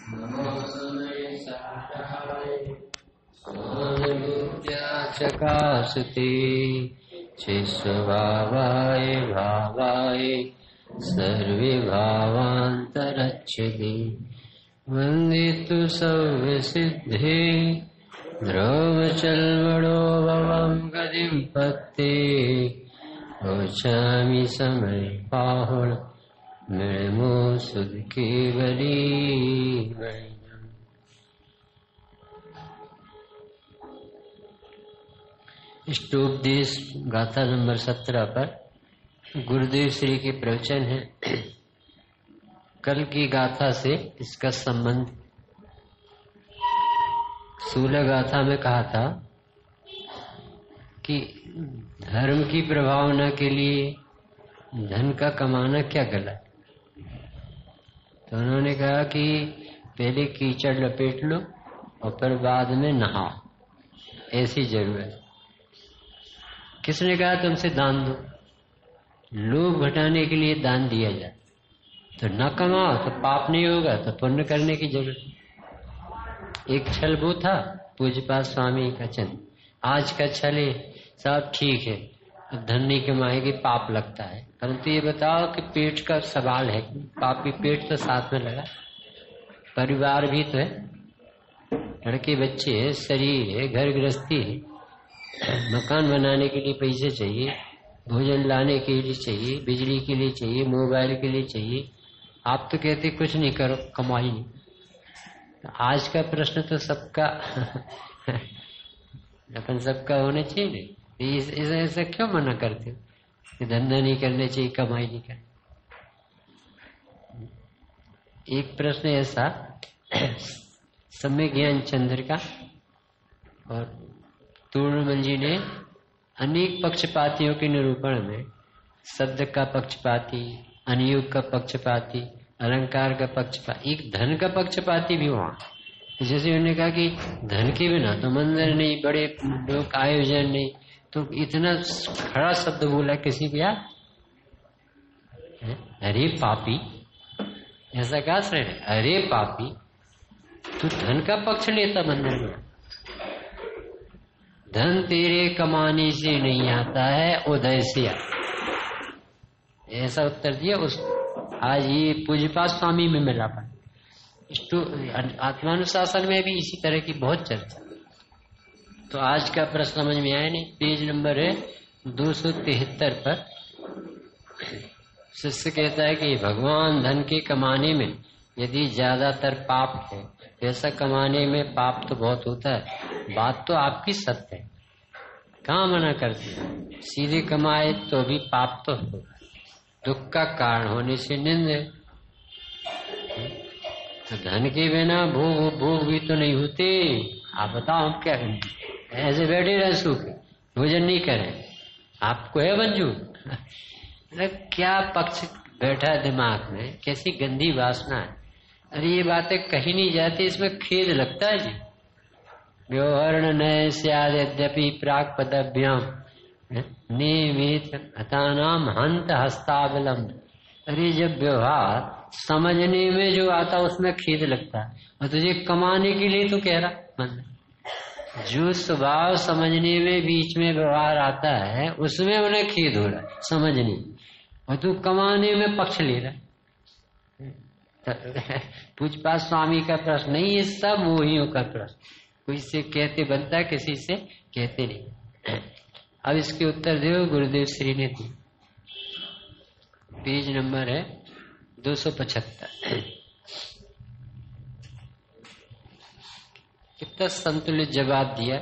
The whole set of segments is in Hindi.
चकासते चिस्वभावाय भावाय सर्वे भावान्तरच्छिदे वन्दे तु सव्यसिद्धे ध्रुवचल्वडो भवं गतिं पत्ते गच्छामि समयपाहुल निर्मो सुध केवली। इष्टोपदेश गाथा नंबर 17 पर गुरुदेव श्री के प्रवचन है। कल की गाथा से इसका संबंध 16 गाथा में कहा था कि धर्म की प्रभावना के लिए धन का कमाना क्या गलत। तो उन्होंने कहा कि पहले कीचड़ लपेट लो और फिर बाद में नहाओ, ऐसी जरूरत। किसने कहा तुमसे दान दो? लोभ घटाने के लिए दान दिया जाए। तो न कमाओ तो पाप नहीं होगा, तो पुण्य करने की जरूरत। एक छल वो था पूज्यपाद स्वामी का चिन्ह। आज का छल सब ठीक है, धन नहीं कमाएगी पाप लगता है। परंतु ये बताओ कि पेट का सवाल है, पापी पेट तो साथ में लगा, परिवार भी तो है, लड़के बच्चे है, शरीर है, घर गृहस्थी है, मकान बनाने के लिए पैसे चाहिए, भोजन लाने के लिए चाहिए, बिजली के लिए चाहिए, मोबाइल के लिए चाहिए। आप तो कहते कुछ नहीं करो, कमाई नहीं। आज का प्रश्न तो सबका अपन सबका होना चाहिए नहीं। ऐसा क्यों मना करते हो कि धंधा नहीं करना चाहिए, कमाई नहीं करनी? एक प्रश्न ऐसा समय ज्ञान चंद्र का और तूर्णमल जी ने अनेक पक्षपातियों के निरूपण में शब्द का पक्षपाती, अनुयोग का पक्षपाती, अलंकार का पक्षपाती, एक धन का पक्षपाती भी वहां। जैसे उन्होंने कहा कि धन के बिना तो मंदिर नहीं, बड़े लोग आयोजन नहीं, तो इतना खड़ा शब्द बोला किसी को याद? अरे पापी, ऐसा कहा श्रेण, अरे पापी तू धन का पक्ष लेता मंदिर में। धन तेरे कमाने से नहीं आता है, उदय से आता। ऐसा उत्तर दिया उस। आज ये पूज्यपाद स्वामी में मिला पर आत्मानुशासन में भी इसी तरह की बहुत चर्चा। तो आज का प्रश्न समझ में आया नहीं। पेज नंबर है 273 पर शिष्य कहता है कि भगवान धन के कमाने में यदि ज्यादातर पाप है, पैसा कमाने में पाप तो बहुत होता है। बात तो आपकी सत्य है, कहाँ मना करते? सीधे कमाए तो भी पाप तो होगा, दुख का कारण होने से निंद है। तो धन के बिना भोग भी तो नहीं होते। आप बताओ हम क्या करें? ऐसे बैठे रहे सुख, भोजन नहीं करें, आपको है मंजूर? क्या पक्ष बैठा दिमाग में, कैसी गंदी वासना है। अरे ये बातें कहीं नहीं जाती, इसमें खेद लगता है जी। व्यवहरण नय स्याद यद्यपि प्राक पदभ्याम नियमित हतानाम हंत हस्तावलंब। अरे जब व्यवहार समझने में जो आता उसमें खेद लगता है, और तुझे कमाने के लिए तो कह रहा मन। जो स्वभाव समझने में बीच में व्यवहार आता है उसमें उन्हें खेद हो रहा है समझने, और तू कमाने में पक्ष ले रहा है। पूज्यपाद स्वामी का प्रश्न नहीं, ये सब मोहियों का प्रश्न। कोई से कहते बनता है, किसी से कहते नहीं। अब इसके उत्तर दो गुरुदेव श्री ने दी। पेज नंबर है 275। कितना संतुलित जवाब दिया।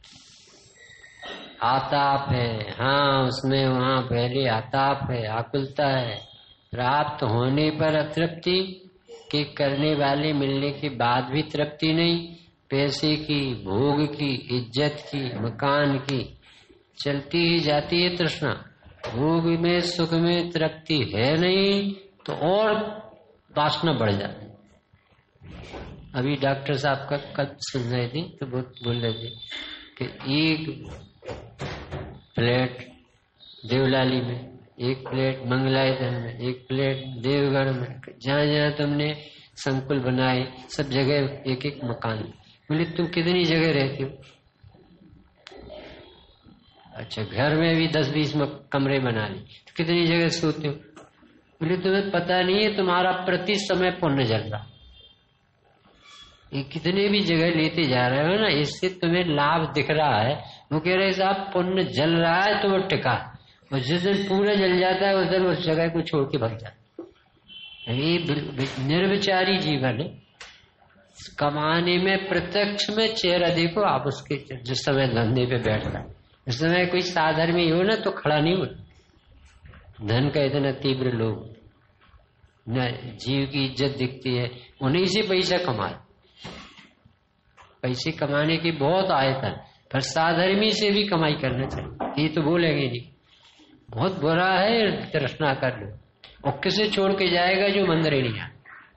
आताप है, हाँ उसमें वहां पहले आताप है, आकुलता है। प्राप्त होने पर अतृप्ति के, करने वाले मिलने के बाद भी तृप्ति नहीं। पैसे की, भोग की, इज्जत की, मकान की, चलती ही जाती है तृष्णा। भोग में, सुख में तृप्ति है नहीं तो और वासना बढ़ जाती। अभी डॉक्टर साहब का कल सुन रहे थे तो बोल रहे थे कि एक प्लेट देवलाली में, एक प्लेट मंगलायतन में, एक प्लेट देवगढ़ में, जहाँ जहाँ तुमने संकुल बनाए, सब जगह एक एक मकान। बोले तुम कितनी जगह रहती हो? अच्छा, घर में भी 10-20 कमरे बना ली, तो कितनी जगह सोते हो? बोले तुम्हें पता नहीं है, तुम्हारा प्रति समय पुण्य जल रहा। ये कितने भी जगह लेते जा रहे हो ना, इससे तुम्हें लाभ दिख रहा है। वो कह रहे साहब पुण्य जल रहा है तो वो टिका, और जिस दिन पूरा जल जाता है उस दिन उस जगह को छोड़ के भाग जाता है। ये निर्विचारी जीवन है। कमाने में प्रत्यक्ष में चेहरा देखो आप उसके, जिस समय धंधे पे बैठता है, इस समय कोई साधर्मी हो ना तो खड़ा नहीं होता। धन का इतना तीव्र लोभ, न जीव की इज्जत दिखती है, उन्हीं से पैसा कमाए। पैसे कमाने की बहुत आयतन, पर साधर्मी से भी कमाई करना चाहिए। ये तो बोलेंगे नहीं, बहुत बुरा है तृष्णा कर लो, और किसे छोड़ के जाएगा जो मंदिर ही नहीं आए।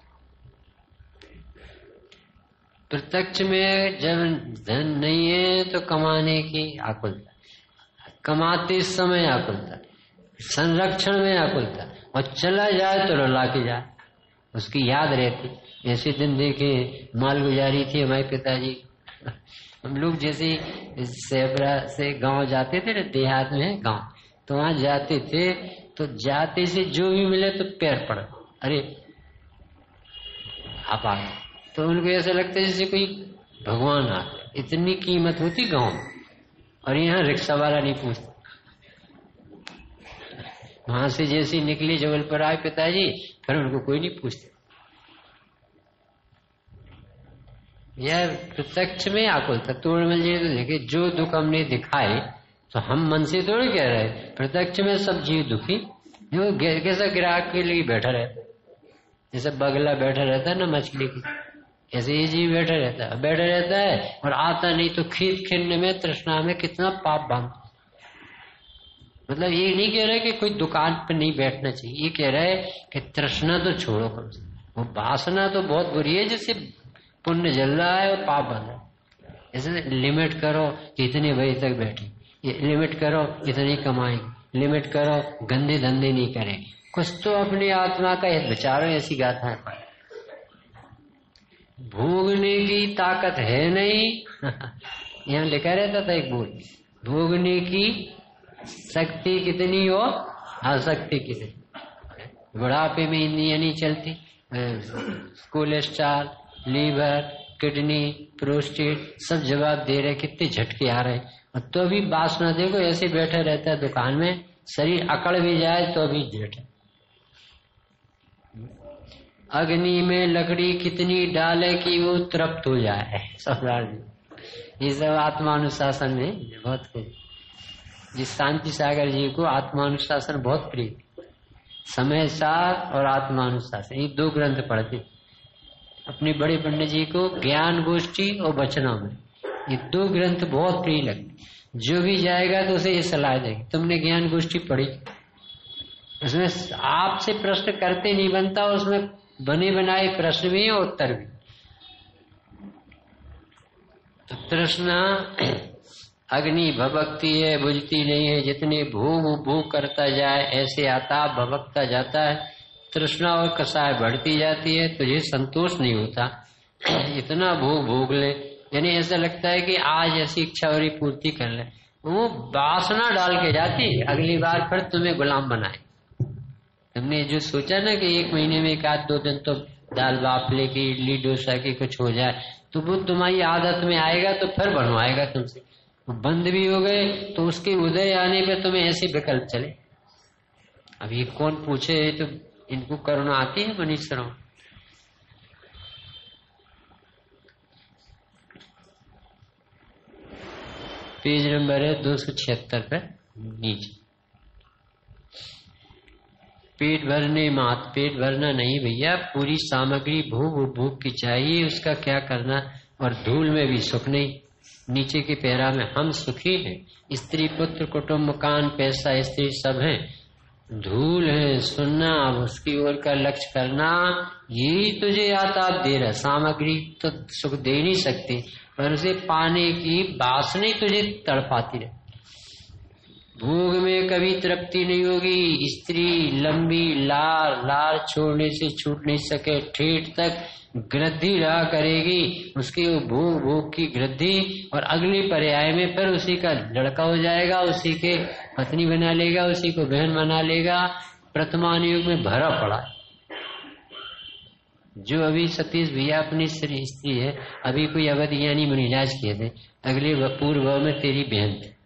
प्रत्यक्ष में जब धन नहीं है तो कमाने की आकुलता, कमाते समय आकुलता, संरक्षण में आकुलता, और चला जाए तो रुला के जाए, उसकी याद रहती। ऐसे दिन देखे मालगुजारी थी हमारे पिताजी। हम लोग जैसे सेबरा से गांव जाते थे ना, देहात में गांव, तो वहां जाते थे तो जाते से जो भी मिले तो पैर पड़, अरे आप आ गए, तो उनको ऐसा लगता है जैसे कोई भगवान आ गए। इतनी कीमत होती गांव में, और यहाँ रिक्शा वाला नहीं पूछता। वहां से जैसे निकले जबलपुर आए पिताजी, फिर उनको कोई नहीं पूछता। यार प्रत्यक्ष में आकुलता तोड़ मिल जाए तो देखे, जो दुख हमने दिखाए तो हम मन से थोड़ी कह रहे, प्रत्यक्ष में सब जीव दुखी। जो कैसा ग्राहक के लिए बैठा रहता, जैसे बगला बैठा रहता है ना मछली की, ऐसे ये जीव बैठा रहता है और आता नहीं तो खींच खिन्न में तृष्णा में कितना पाप बांध। मतलब ये नहीं कह रहे कि कोई दुकान पर नहीं बैठना चाहिए, ये कह रहे कि तृष्णा तो छोड़ो कम से। वो वासना तो बहुत बुरी है, जिससे पुण्य जल रहा है और पाप बन रहा है। ऐसे लिमिट करो कि इतने बजे तक बैठे, लिमिट करो इतनी कमाएंगे, लिमिट करो गंदे धंधे नहीं करेंगे। कुछ तो अपनी आत्मा का हित विचारो। ऐसी गाथाएं पढ़, भोगने की ताकत है नहीं। यहाँ लिखा रहता था एक बोल, भोगने की शक्ति कितनी हो, आसक्ति कितनी। बुढ़ापे में इंद्रियां नहीं चलती, कोलेस्ट्रॉल, लीवर, किडनी, प्रोस्टेट सब जवाब दे रहे, कितने झटके आ रहे, और तो भी वासना देखो ऐसे बैठे रहता है दुकान में, शरीर अकड़ भी जाए तो भी झट। अग्नि में लकड़ी कितनी डाले कि वो तृप्त हो जाए, सम्राट जी। ये सब आत्मानुशासन में बहुत कुछ। जिस शांति सागर जी को आत्मानुशासन बहुत प्रिय, समय सार और आत्मानुशासन, ये 2 ग्रंथ पढ़ते। अपने बड़े पंडित जी को ज्ञान गोष्ठी और वचनामृत, ये 2 ग्रंथ बहुत प्रिय लगते। जो भी जाएगा तो उसे ये सलाह देगी, तुमने ज्ञान गोष्ठी पढ़ी, उसमें आपसे प्रश्न करते नहीं बनता, उसमें बने बनाए प्रश्न भी और उत्तर भी। तो तृष्णा अग्नि भभकती है, बुझती नहीं है। जितने भूख करता जाए ऐसे आता भभकता जाता है, तृष्णा और कसाय बढ़ती जाती है, तुझे संतोष नहीं होता। इतना भोग ले, यानी ऐसा लगता है कि आज ऐसी इच्छा और पूर्ति कर ले, वो वासना डाल के जाती है। अगली बार फिर तुम्हें गुलाम बनाए। तुमने जो सोचा ना कि 1 महीने में 1-2 दिन तो दाल बाफले की, इडली डोसा की कुछ हो जाए, तो वो तुम्हारी आदत में आएगा तो फिर बनवाएगा तुमसे। बंद भी हो गए तो उसके उदय आने पे तुम्हें ऐसे विकल्प चले। अब ये कौन पूछे, तो इनको करुणा आती है मनीषरों। पेज नंबर है 276 पर नीचे। पेट भरने मात, पेट भरना नहीं भैया, पूरी सामग्री भूख की चाहिए, उसका क्या करना। और धूल में भी सुख नहीं। नीचे के पैरा में हम सुखी हैं, स्त्री पुत्र कुटुंब मकान पैसा स्त्री सब है, धूल है सुनना, अब उसकी ओर का लक्ष्य करना, यही तुझे आताप दे रहा। सामग्री तो सुख दे नहीं सकती, पर उसे पाने की वासना तुझे तड़पाती रहे। भोग में कभी तृप्ति नहीं होगी। स्त्री लंबी लार छोड़ने से छूट नहीं सके, ठेठ तक गृद्धि रहा करेगी, उसकी भोग की गृद्धि, और अगली पर्याय में फिर उसी का लड़का हो जाएगा, उसी के पत्नी बना लेगा, उसी को बहन बना लेगा। वर्तमान युग में भरा पड़ा है। जो अभी सतीश भैया अपनी स्त्री है, अभी कोई अवध ज्ञानी मुनिराज किए थे, अगले पूर्व में तेरी बहन थी,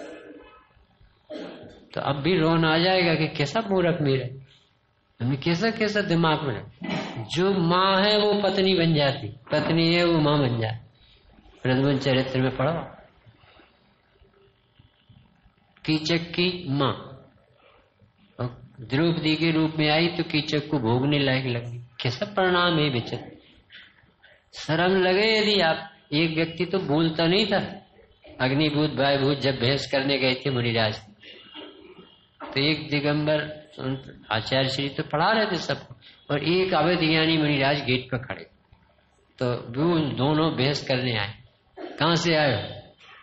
तो अब भी रोन आ जाएगा कि कैसा मूर्ख मेरा, हमें कैसा कैसा दिमाग में। जो माँ है वो पत्नी बन जाती, पत्नी है वो माँ बन जाती। प्रद्युम्न चरित्र में पढ़ो, कीचक की माँ द्रौपदी के रूप में आई तो कीचक को भोगने लायक लगी। कैसा परिणाम है विचित्र। शर्म लगे यदि आप, एक व्यक्ति तो बोलता नहीं था, अग्निभूत वायुभूत जब बहस करने गए थे मुनिराज, तो एक दिगंबर आचार्य श्री तो पढ़ा रहे थे सबको, और एक अवध ज्ञानी मुनिराज गेट पर खड़े, तो वो दोनों बहस करने आए। कहाँ से आए हो?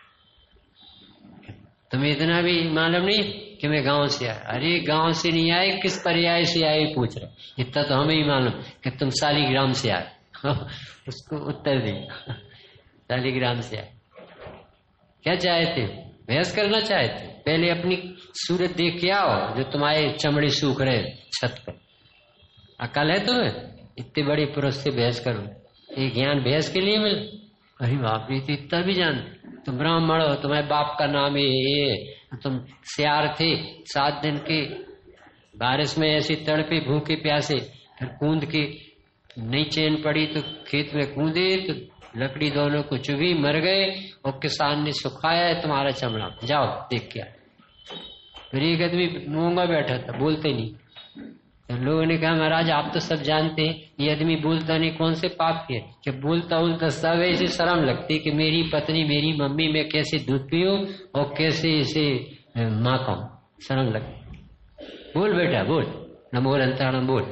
तुम्हें इतना भी मालूम नहीं कि मैं गांव से आया? अरे गांव से नहीं आए, किस पर्याय से आए पूछ रहे। इतना तो हमें ही मालूम कि तुम शालिग्राम से आए। उसको उत्तर दिया, शालिग्राम से आए। क्या चाहते हो? बहस करना चाहते? पहले अपनी सूरत देख के आओ, जो तुम्हारे चमड़े सूख रहे छत पर। अकल है तुम्हें? इतने बड़े पुरुष से बहस करो, ये ज्ञान बहस के लिए मिल? अरे बाप रे, तो इतना भी जानते? तुम ब्राह्मण हो, तुम्हारे बाप का नाम ये, तुम सियार थे, 7 दिन के बारिश में ऐसे तड़पे भूखे प्यासे, फिर कूद के नहीं चैन पड़ी तो खेत में कूदे तो लकड़ी दोनों को चुभी, मर गए, और किसान ने सुखाया है तुम्हारा चमड़ा, जाओ देख के। फिर एक आदमी मूंगा बैठा था, बोलते नहीं। तो लोगों ने कहा महाराज आप तो सब जानते हैं, ये आदमी बोलता नहीं, कौन से पाप किए? जब बोलता सब ऐसे शर्म लगती कि मेरी पत्नी मेरी मम्मी मैं कैसे दूध पीऊं और कैसे इसे माँ कहूं, शर्म लगती। बोल बेटा बोल, नमो अंतराणम बोल।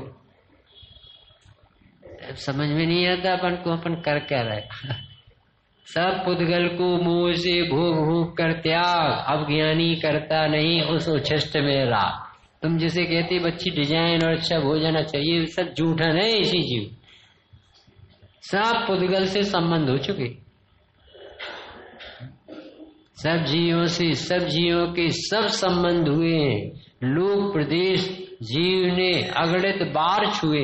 समझ में नहीं आता अपन को, अपन कर क्या रहे। सब पुद्गल को मुंह से भोग भोग कर त्याग, अब ज्ञानी करता नहीं उस उच्छिष्ट में राग। तुम जिसे कहते बच्ची डिजाइन और अच्छा भोजन चाहिए, सब झूठन है। इसी जीव सब पुद्गल से संबंध हो चुके, सब जीवों से, सब जीवों के सब संबंध हुए हैं। लोक प्रदेश जीव ने अगणित बार छुए।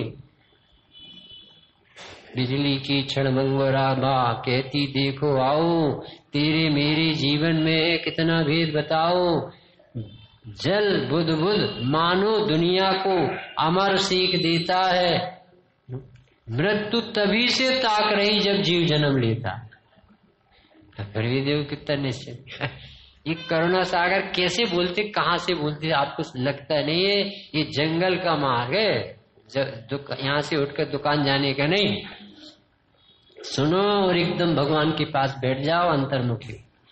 बिजली की क्षणभंगुरा माँ कहती देखो आओ, तेरे मेरे जीवन में कितना भेद बताओ। जल बुध बुध मानो दुनिया को अमर सीख देता है, मृत्यु तभी से ताक रही जब जीव जन्म लेता। फिर भी देखो कितना निश्चय। ये करुणा सागर कैसे बोलते, कहाँ से बोलते आपको लगता नहीं है ये जंगल का मार्ग है, यहाँ से उठकर दुकान जाने का नहीं। सुनो और एकदम भगवान के पास बैठ जाओ अंतर्मुखी।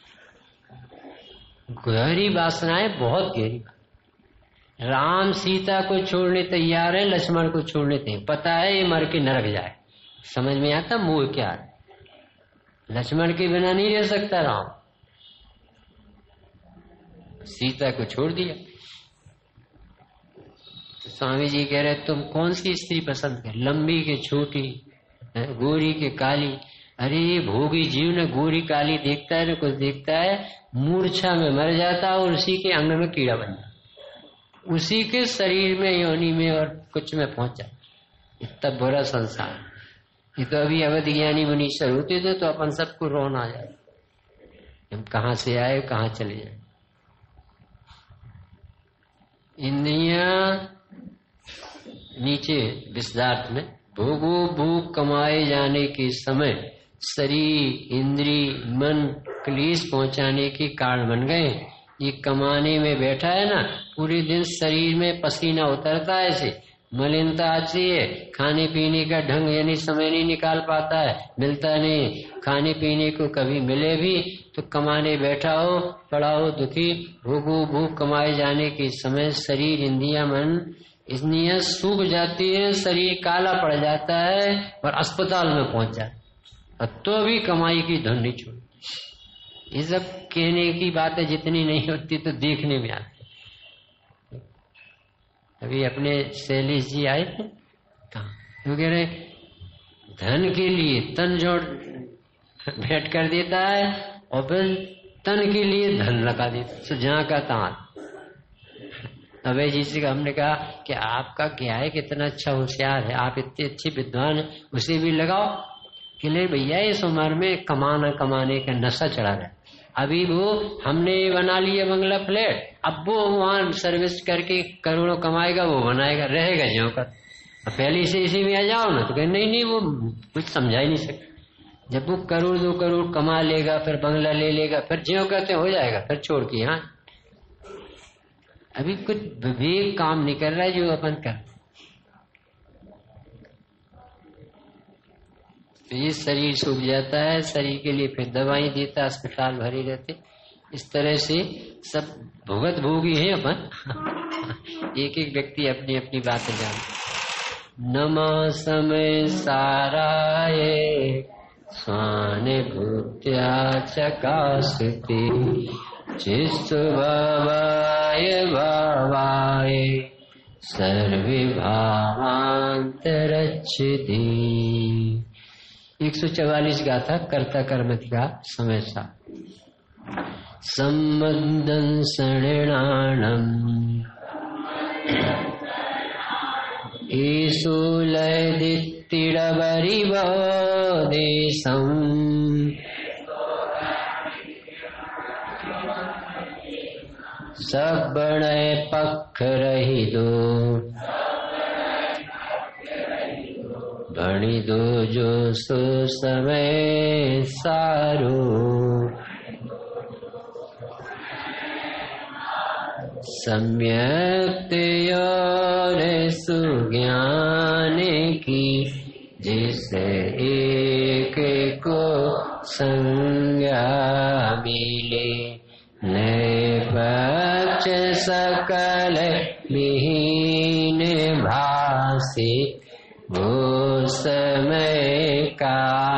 गहरी वासनाएं बहुत गहरी। राम सीता को छोड़ने तैयार है, लक्ष्मण को छोड़ने तैयार, पता है ये मर के नरक जाए। समझ में आता मोह क्या है। लक्ष्मण के बिना नहीं रह सकता राम, सीता को छोड़ दिया। तो स्वामी जी कह रहे तुम कौन सी स्त्री पसंद कर, लंबी के छोटी, गोरी के काली? अरे ये भोगी जीव न गोरी काली देखता है न कुछ देखता है, मूर्छा में मर जाता है और उसी के अंग में कीड़ा बन जाता, उसी के शरीर में योनि में और कुछ में पहुंचा। इतना बुरा संसार। ये तो अभी अवध ज्ञानी मुनीश्वर होते थे तो अपन सबको रोना आ जाए, हम कहाँ से आए कहाँ चले जाए। इंद्रियां नीचे विस्तार में भोगो भोग कमाए जाने के समय शरीर इंद्री मन क्लेश पहुंचाने के कारण बन गए। ये कमाने में बैठा है ना, पूरे दिन शरीर में पसीना उतरता है, ऐसे मलिनता आती है, खाने पीने का ढंग यानी समय नहीं निकाल पाता है, मिलता नहीं। खाने पीने को कभी मिले भी तो कमाने बैठा हो पड़ा हो दुखी। भोगो भोग कमाए जाने के समय शरीर इंद्रिया मन इसलिए सूख जाती है, शरीर काला पड़ जाता है और अस्पताल में पहुंच जाता, तो भी कमाई की धुन नहीं छोड़ती। ये सब कहने की बातें जितनी नहीं होती तो देखने में आती। अभी अपने शैलेश जी आए थे, कहा वो कह रहे धन के लिए तन जोड़ भेंट कर देता है और फिर तन के लिए धन लगा देता, तो जहाँ का तहाँ। अभय जी से हमने कहा कि आपका क्या है, कितना अच्छा होशियार है, आप इतने अच्छे विद्वान हैं, उसे भी लगाओ। कि ले भैया इस उम्र में कमाने का नशा चढ़ा रहा है। अभी वो हमने बना लिया बंगला फ्लैट, अब वो वहां सर्विस करके करोड़ों कमाएगा, वो बनाएगा, रहेगा ज्यों का। पहले से इसी में आ जाओ ना, तो कहे नहीं वो कुछ समझा ही नहीं सकता। जब वो करोड़ 2 करोड़ कमा लेगा, फिर बंगला ले लेगा, फिर ज्यों कहते हो जाएगा, फिर छोड़ के। यहाँ अभी कुछ विवेक काम नहीं कर रहा है जो अपन कर। तो ये शरीर सूख जाता है, शरीर के लिए फिर दवाई देता, अस्पताल भरे रहते। इस तरह से सब भुगत भोगी है अपन। एक एक व्यक्ति अपनी अपनी बातें जानते। नमः समय साराय स्वान भूत्या चकाशति चिस्तु भवाय भवाय सर्वे भावांतरच्छति। 144 गाथा कर्ता कर्मति का समय सा। सम्बद्धं सृणाणम् ईशु लयदित्तिडबरिवो देशम् सबणय पक्ष रही दो भणी दो जो सो समय सारो सम्यक और सुज्ञान की जिसे एक को संज्ञा मिले नए पक्ष सकल विहीन भासे वो समय का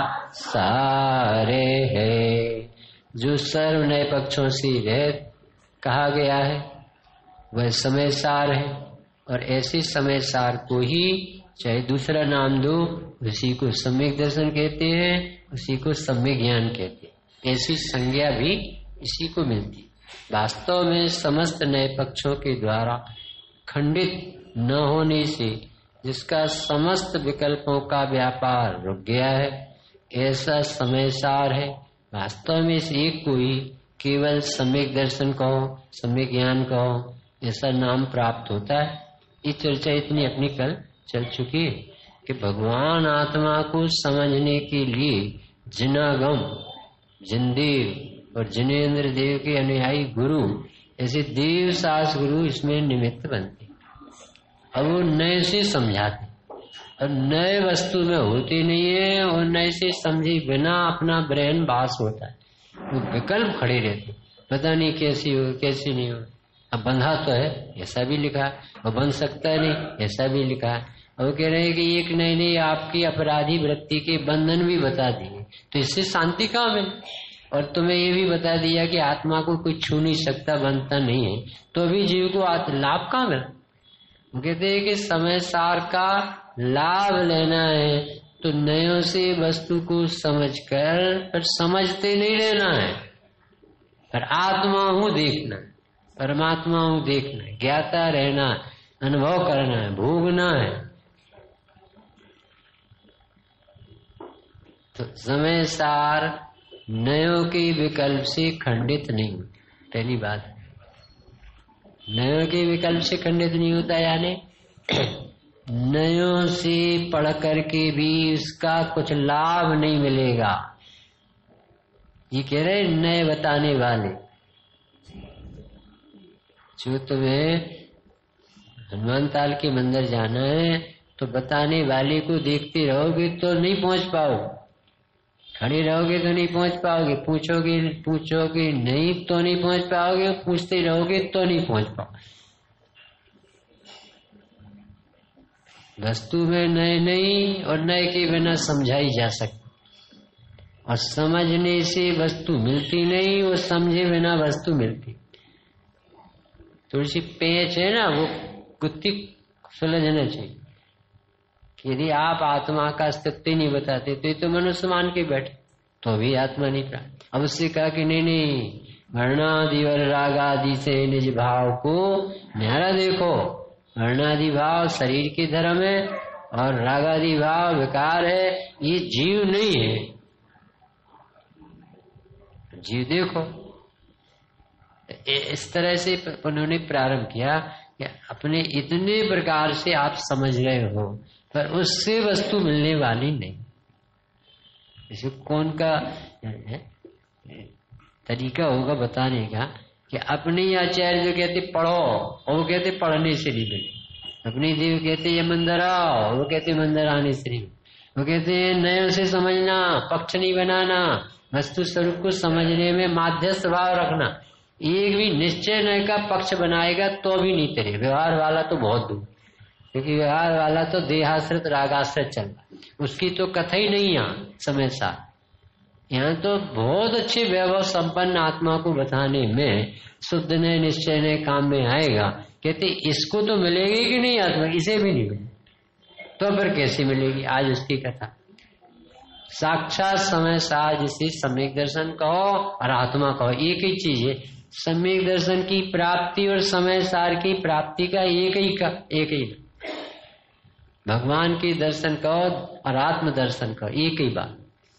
सारे है। जो सर्व नए पक्षों से रहित कहा गया है वह समय सार है, और ऐसे समय सार को ही चाहे दूसरा नाम दो, उसी को सम्यक दर्शन कहते हैं, उसी को सम्यक ज्ञान कहते हैं। ऐसी संज्ञा भी इसी को मिलती। वास्तव में समस्त नए पक्षों के द्वारा खंडित न होने से जिसका समस्त विकल्पों का व्यापार रुक गया है, ऐसा समय सार है। वास्तव में इस एक को ही केवल सम्यक दर्शन कहो, सम्यक ज्ञान कहो, ऐसा नाम प्राप्त होता है। ये चर्चा इतनी अपनी कल चल चुकी है कि भगवान आत्मा को समझने के लिए जिनागम, जिनदेव और जिनेन्द्र देव के अनुयायी गुरु, ऐसे देव सास गुरु इसमें निमित्त बनते। अब वो नए से समझाते, और नए वस्तु में होती नहीं है, और नए से समझे बिना अपना ब्रेन बास होता है। वो विकल्प खड़े रहते, पता नहीं कैसी हो कैसी नहीं हो। अब बंधा तो है ऐसा भी लिखा है, और बन सकता है नहीं ऐसा भी लिखा है। और वो कह रहे हैं कि एक नहीं आपकी अपराधी वृत्ति के बंधन भी बता दिए, तो इससे शांति कहाँ मिले। और तुम्हें ये भी बता दिया कि आत्मा को कोई छू नहीं सकता, बनता नहीं है, तो अभी जीव को लाभ कहाँ मिला। वो कहते हैं कि समय सार का लाभ लेना है तो नयों से वस्तु को समझकर, पर समझते नहीं रहना है, पर आत्मा हूं देखना है, परमात्मा हूं देखना है, ज्ञाता रहना है, अनुभव करना है, भोगना है। तो समय सार नयों के विकल्प से खंडित नहीं होता। पहली बात, नयों के विकल्प से खंडित नहीं होता, यानी नयों से पढ़ करके भी उसका कुछ लाभ नहीं मिलेगा। ये कह रहे नए बताने वाले, जो तुम्हें हनुमान ताल के मंदिर जाना है तो बताने वाले को देखते रहोगे तो नहीं पहुंच पाओगे, खड़े रहोगे तो नहीं पहुंच पाओगे, पूछोगे नहीं तो नहीं पहुंच पाओगे, पूछते रहोगे तो नहीं पहुंच पाओगे। वस्तु में नए नहीं, और नए के बिना समझाई जा सकती। और समझने से वस्तु मिलती नहीं, वो समझे बिना वस्तु मिलती। थोड़ी सी पेच है ना, वो कुत्ती सुलझना चाहिए। यदि आप आत्मा का अस्तित्व नहीं बताते तो ये तो मनुष्य मान के बैठे, तो भी आत्मा नहीं प्राप्त। अब उससे कहा कि नहीं, वर्णादि और रागादि से निज भाव को न्यारा देखो। वर्णादि भाव शरीर के धर्म है और रागादि भाव विकार है, ये जीव नहीं है। जीव देखो। इस तरह से उन्होंने प्रारंभ किया कि अपने इतने प्रकार से आप समझ रहे हो, पर उससे वस्तु मिलने वाली नहीं। इसे कौन का तरीका होगा बताने का कि अपने आचार्य जो कहते पढ़ो और वो कहते पढ़ने से नहीं मिले। अपने देव कहते ये मंदिर आओ, वो कहते मंदिर आने से नहीं। वो कहते नए से समझना, पक्ष नहीं बनाना, वस्तु स्वरूप को समझने में माध्यस्थ भाव रखना। एक भी निश्चय नय का पक्ष बनाएगा तो भी नहीं तेरे। व्यवहार वाला तो बहुत दूर, क्योंकि व्यवहार वाला तो देहाश्रित रागाश्रित चल रहा, उसकी तो कथा ही नहीं यहाँ समय साथ। यहाँ तो बहुत अच्छे वैभव संपन्न आत्मा को बताने में शुद्ध ने निश्चय ने काम में आएगा। कहते इसको तो मिलेगी कि नहीं आत्मा, इसे भी नहीं मिलेगी, तो फिर कैसे मिलेगी? आज उसकी कथा साक्षात समय सार, जिसे सम्यक दर्शन कहो और आत्मा कहो एक ही चीज है। सम्यक दर्शन की प्राप्ति और समय सार की प्राप्ति का एक ही भगवान की दर्शन कहो और आत्म दर्शन कहो, एक ही बात।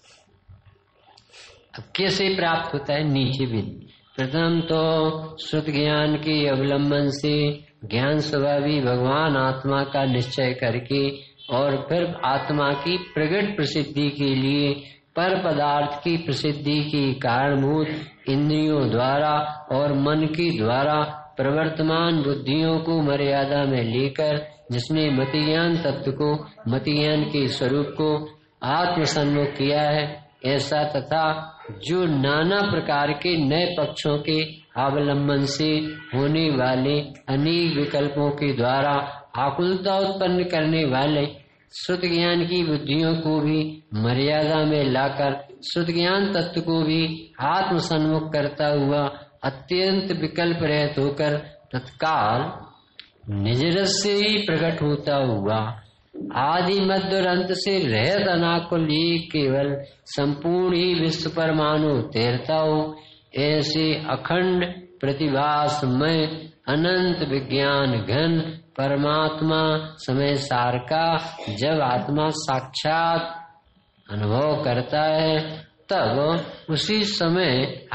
अब कैसे प्राप्त होता है? नीचे भी प्रथम तो श्रुत ज्ञान के अवलंबन से ज्ञान स्वभावी भगवान आत्मा का निश्चय करके और फिर आत्मा की प्रगट प्रसिद्धि के लिए पर पदार्थ की प्रसिद्धि की कारणभूत इंद्रियों द्वारा और मन के द्वारा प्रवर्तमान बुद्धियों को मर्यादा में लेकर, जिसने मति ज्ञान तत्व को, मति ज्ञान के स्वरूप को आत्मसन्मुख किया है, ऐसा तथा जो नाना प्रकार के नए पक्षों के अवलंबन से होने वाले अनेक विकल्पों के द्वारा आकुलता उत्पन्न करने वाले श्रुत ज्ञान की बुद्धियों को भी मर्यादा में लाकर श्रुत ज्ञान तत्व को भी आत्मसन्मुख करता हुआ अत्यंत विकल्प रहित होकर तत्काल निज रस से ही प्रकट होता हुआ आदि मध्य और अंत से रहित अनाकुल एक केवल संपूर्ण ही विश्व परमाणु तैरता हो, ऐसे अखंड प्रतिभासमय अनंत विज्ञान घन परमात्मा समय सार का जब आत्मा साक्षात अनुभव करता है, तब उसी समय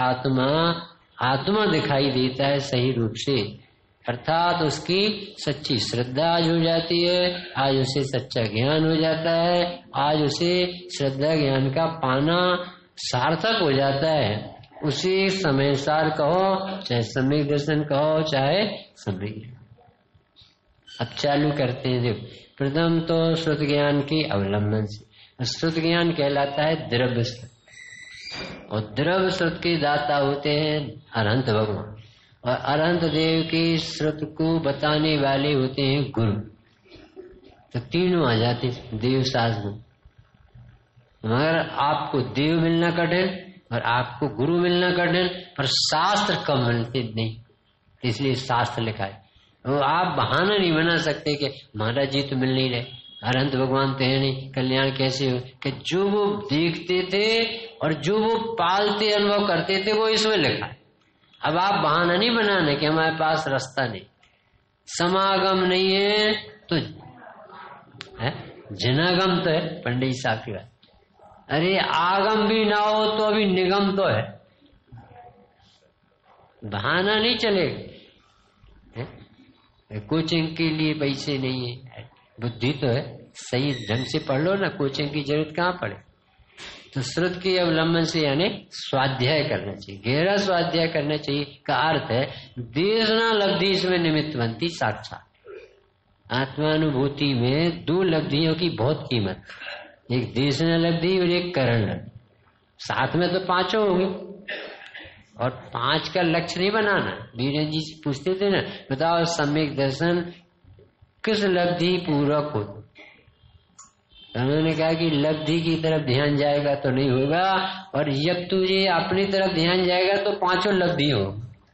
आत्मा दिखाई देता है सही रूप से। अर्थात उसकी सच्ची श्रद्धा आज हो जाती है, आज उसे सच्चा ज्ञान हो जाता है, आज उसे श्रद्धा ज्ञान का पाना सार्थक हो जाता है। उसी समय सार कहो, चाहे सम्यक दर्शन कहो, चाहे सम्यक। अब चालू करते हैं। देखो, प्रथम तो श्रुत ज्ञान के अवलंबन से। श्रुत ज्ञान कहलाता है द्रव्य श्रुत, और द्रव्य श्रुत के दाता होते हैं अनंत भगवान, और अनंत देव की श्रुत को बताने वाले होते हैं गुरु। तो तीनों आ जाते देव शास्त्र। मगर आपको देव मिलना कठिन और आपको गुरु मिलना कठिन, पर शास्त्र कम मिलते नहीं, इसलिए शास्त्र लिखा है। वो आप बहाना नहीं बना सकते कि महाराज जी तो मिल नहीं रहे, अनंत भगवान तो है नहीं, कल्याण कैसे हो। कि जो वो देखते थे और जो वो पालते अनुभव करते थे वो इसमें लिखा है। अब आप बहाना नहीं बनाने कि हमारे पास रास्ता नहीं, समागम नहीं है तो है, जनागम तो है। पंडित साहब की बात, अरे आगम भी ना हो तो अभी निगम तो है, बहाना नहीं चलेगा। कोचिंग के लिए पैसे नहीं है, बुद्धि तो है, सही ढंग से पढ़ लो ना, कोचिंग की जरूरत कहाँ पड़े। तो श्रुत के अवलंबन से यानी स्वाध्याय करना चाहिए, गहरा स्वाध्याय करना चाहिए का अर्थ है देशना लब्धि इसमें निमित्त बनती। साक्षात आत्मानुभूति में दो लब्धियों की बहुत कीमत, एक देशना लब्धि और एक करण लब्धि। साथ में तो पांचों होंगे, और पांच का लक्ष्य नहीं बनाना। बीरेन जी पूछते थे ना, बताओ सम्यक दर्शन किस लब्धि पूर्वक हो, उन्होंने कहा कि लब्धि की तरफ ध्यान जाएगा तो नहीं होगा, और जब तुझे अपनी तरफ ध्यान जाएगा तो पांचों लब्धि हो।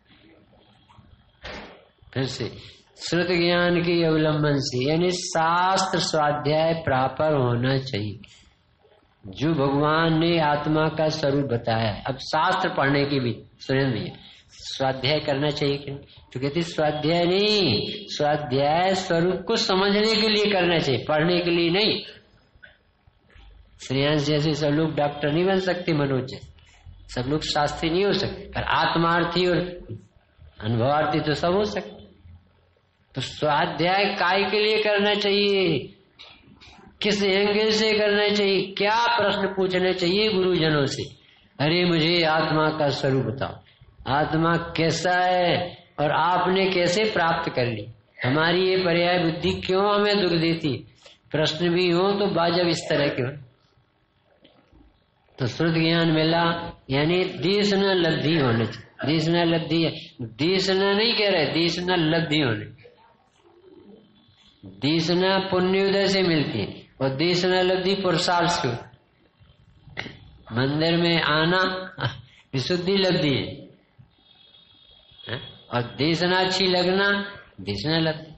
फिर से श्रुत ज्ञान की अवलंबन से, यानी शास्त्र स्वाध्याय प्रापर होना चाहिए। जो भगवान ने आत्मा का स्वरूप बताया है, अब शास्त्र पढ़ने की भी सुनेंगे, स्वाध्याय करना चाहिए कि नहीं? तो कहते स्वाध्याय नहीं, स्वाध्याय स्वरूप को समझने के लिए करना चाहिए, पढ़ने के लिए नहीं। श्रेयांश जैसे सब लोग डॉक्टर नहीं बन सकते, मनोज जैसे सब लोग शास्त्री नहीं हो सकते, पर आत्मार्थी और अनुभवार्थी तो सब हो सकते। तो स्वाध्याय काय के लिए करना चाहिए, किस एंगल से करना चाहिए, क्या प्रश्न पूछना चाहिए गुरुजनों से? अरे मुझे आत्मा का स्वरूप बताओ, आत्मा कैसा है और आपने कैसे प्राप्त कर ली, हमारी ये पर्याय बुद्धि क्यों हमें दुख देती? प्रश्न भी हो तो बाजब इस तरह के हो। तो श्रुत ज्ञान मिला, यानी देशना लब्धि होने चाहिए। देशना लब्धि है, देशना नहीं कह रहे, देशना लब्धि होने। देशना पुण्योदय से मिलती है और देशना लब्धि पुरुषार्थ से। मंदिर में आना विशुद्धि लब्धि है, और देशना अच्छी लगना देशना लब्धि।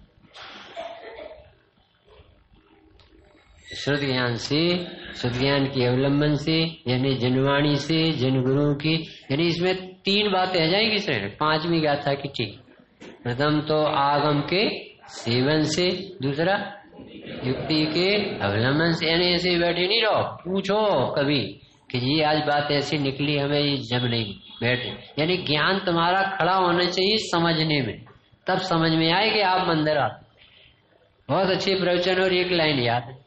श्रुत ज्ञान से, श्रुत ज्ञान की अवलंबन से, यानी जनवाणी से, जन गुरु की, यानी इसमें तीन बातें आ जाएंगी सर, पांचवी गाथा की। ठीक, प्रथम तो आगम के सेवन से, दूसरा युक्ति के अवलंबन से। यानी ऐसे बैठे नहीं रहो, पूछो कभी कि ये आज बात ऐसी निकली, हमें ये जब नहीं बैठे। यानी ज्ञान तुम्हारा खड़ा होना चाहिए समझने में, तब समझ में आए कि आप मंदिर आते। बहुत अच्छे प्रवचन और एक लाइन याद है,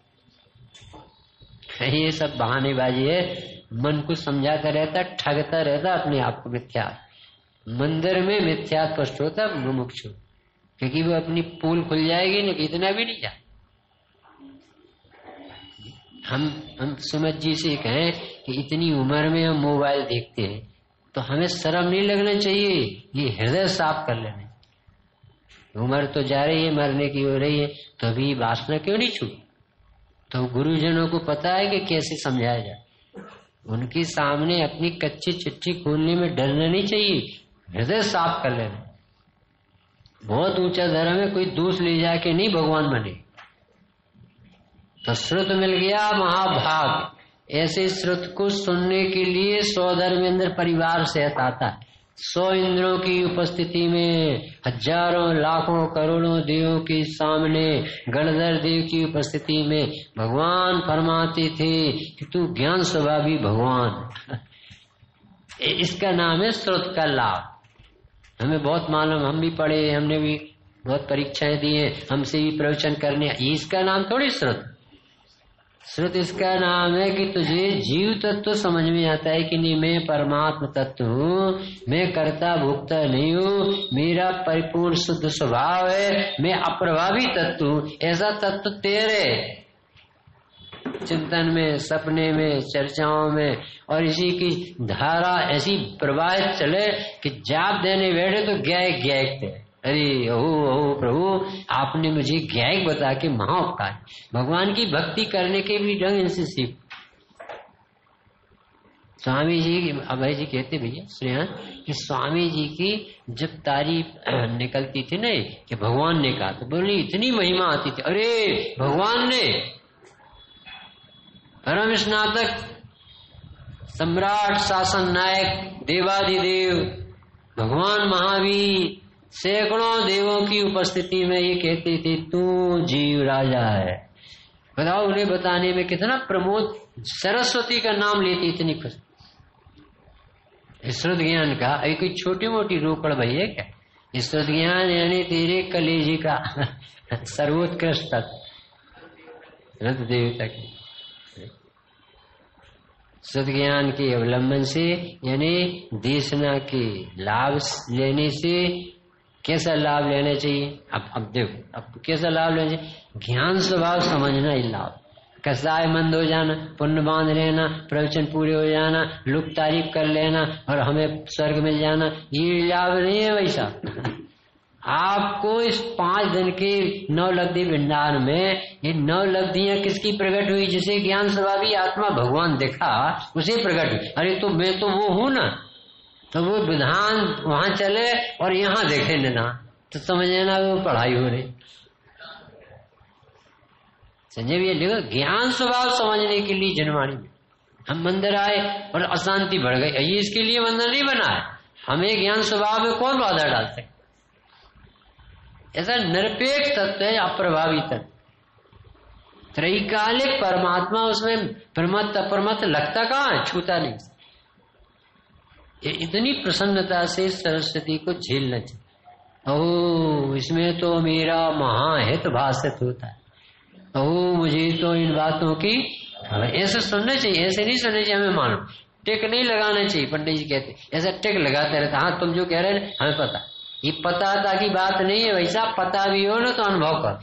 ये सब बहानेबाजी है, मन को समझाता रहता, ठगता रहता अपने आप को। मिथ्या मंदिर में मिथ्या स्पष्ट होता मुमुक्षु, क्योंकि वो अपनी पोल खुल जाएगी ना, इतना भी नहीं जा। हम सुमित जी से कहें कि इतनी उम्र में हम मोबाइल देखते हैं, तो हमें शर्म नहीं लगना चाहिए, ये हृदय साफ कर लेना। उम्र तो जा रही है, मरने की हो रही है, तो अभी वासना क्यों नहीं छूटी? तो गुरुजनों को पता है कि कैसे समझाया जाए। उनके सामने अपनी कच्ची चिट्ठी खोलने में डरना नहीं चाहिए, हृदय साफ कर लेना। बहुत ऊंचा धर्म है, कोई दोष ले जाके नहीं भगवान बने। तो श्रुत मिल गया महाभाग। ऐसे श्रुत को सुनने के लिए 100 धर्मेंद्र परिवार से आता है। 100 इंद्रों की उपस्थिति में, हजारों लाखों करोड़ों देवों के सामने, गणधर देव की उपस्थिति में भगवान फरमाते थे कि तू ज्ञान स्वभावी भगवान। इसका नाम है श्रुत का लाभ। हमें बहुत मालूम, हम भी पढ़े, हमने भी बहुत परीक्षाएं दी है, हमसे भी प्रवचन करने, इसका नाम थोड़ी श्रुत। श्रुत इसका नाम है कि तुझे जीव तत्व समझ में आता है कि नहीं, मैं परमात्म तत्व हूँ, मैं कर्ता भोक्ता नहीं हूँ, मेरा परिपूर्ण शुद्ध स्वभाव है, मैं अप्रभावी तत्व हूँ। ऐसा तत्व तेरे चिंतन में, सपने में, चर्चाओं में और इसी की धारा ऐसी प्रवाहित चले कि जाप देने बैठे तो ज्ञायक ज्ञायक थे। अरे ओहो प्रभु, आपने मुझे ज्ञायक बता के महाउपकार। भगवान की भक्ति करने के भी ढंग इनसे सीख। स्वामी जी, अभय जी कहते भैया श्रेया कि स्वामी जी की जब तारीफ निकलती थी ना कि भगवान ने कहा, तो बोली इतनी महिमा आती थी। अरे भगवान ने, परम स्नातक, सम्राट, शासन नायक, देवाधिदेव भगवान महावीर सैकड़ों देवों की उपस्थिति में ये कहती थी तू जीव राजा है। बताओ, उन्हें बताने में कितना प्रमोद। सरस्वती का नाम लेती इतनी खुश। श्रुत ज्ञान का अभी कोई छोटी मोटी रोकड़ भई है क्या? श्रुत ज्ञान यानी तेरे कलेजी का सर्वोत्कृष्ट तत्व देवता की। श्रुत ज्ञान के अवलंबन से, यानी देशना के लाभ लेने से, कैसा लाभ लेना चाहिए? अब देखो, अब कैसा लाभ लेना चाहिए? ज्ञान स्वभाव समझना ही लाभ। कसाय मंद हो जाना, पुण्य बांध लेना, प्रवचन पूरे हो जाना, लोग तारीफ कर लेना और हमें स्वर्ग मिल जाना, ये लाभ नहीं है वैसा। आपको इस 5 दिन के 9 लब्धि वृंदावन में ये 9 लब्धियां किसकी प्रकट हुई? जिसे ज्ञान स्वभावी आत्मा भगवान देखा उसे प्रकट हुई। अरे तो मैं तो वो हूं ना, तो वो विधान वहां चले और यहाँ देखे निधान, तो समझ लेना वो पढ़ाई हो रही। संजय भैया देखो, ज्ञान स्वभाव समझने के लिए जनवाणी में हम मंदिर आए और अशांति बढ़ गई, ये इसके लिए मंदिर नहीं बना है। हमें ज्ञान स्वभाव में कौन बाधा डाल सकते? ऐसा निरपेक्ष तत्व है, अप्रभावी तत्व, त्रैकालिक परमात्मा, उसमें प्रमत्त अप्रमत्त लगता कहाँ है? छूता नहीं। ये इतनी प्रसन्नता से सरस्वती को झेलना चाहिए। ओह, इसमें तो मेरा महाहित भाषित होता है, ओह मुझे तो इन बातों की ऐसे सुनना चाहिए, ऐसे नहीं सुनना चाहिए। हमें मानो टिक नहीं लगाना चाहिए। पंडित जी कहते ऐसा टिक लगाते रहता, हाँ तुम जो कह रहे हैं हमें पता, ये पता की बात नहीं है। वैसा पता भी हो ना तो अनुभव कर।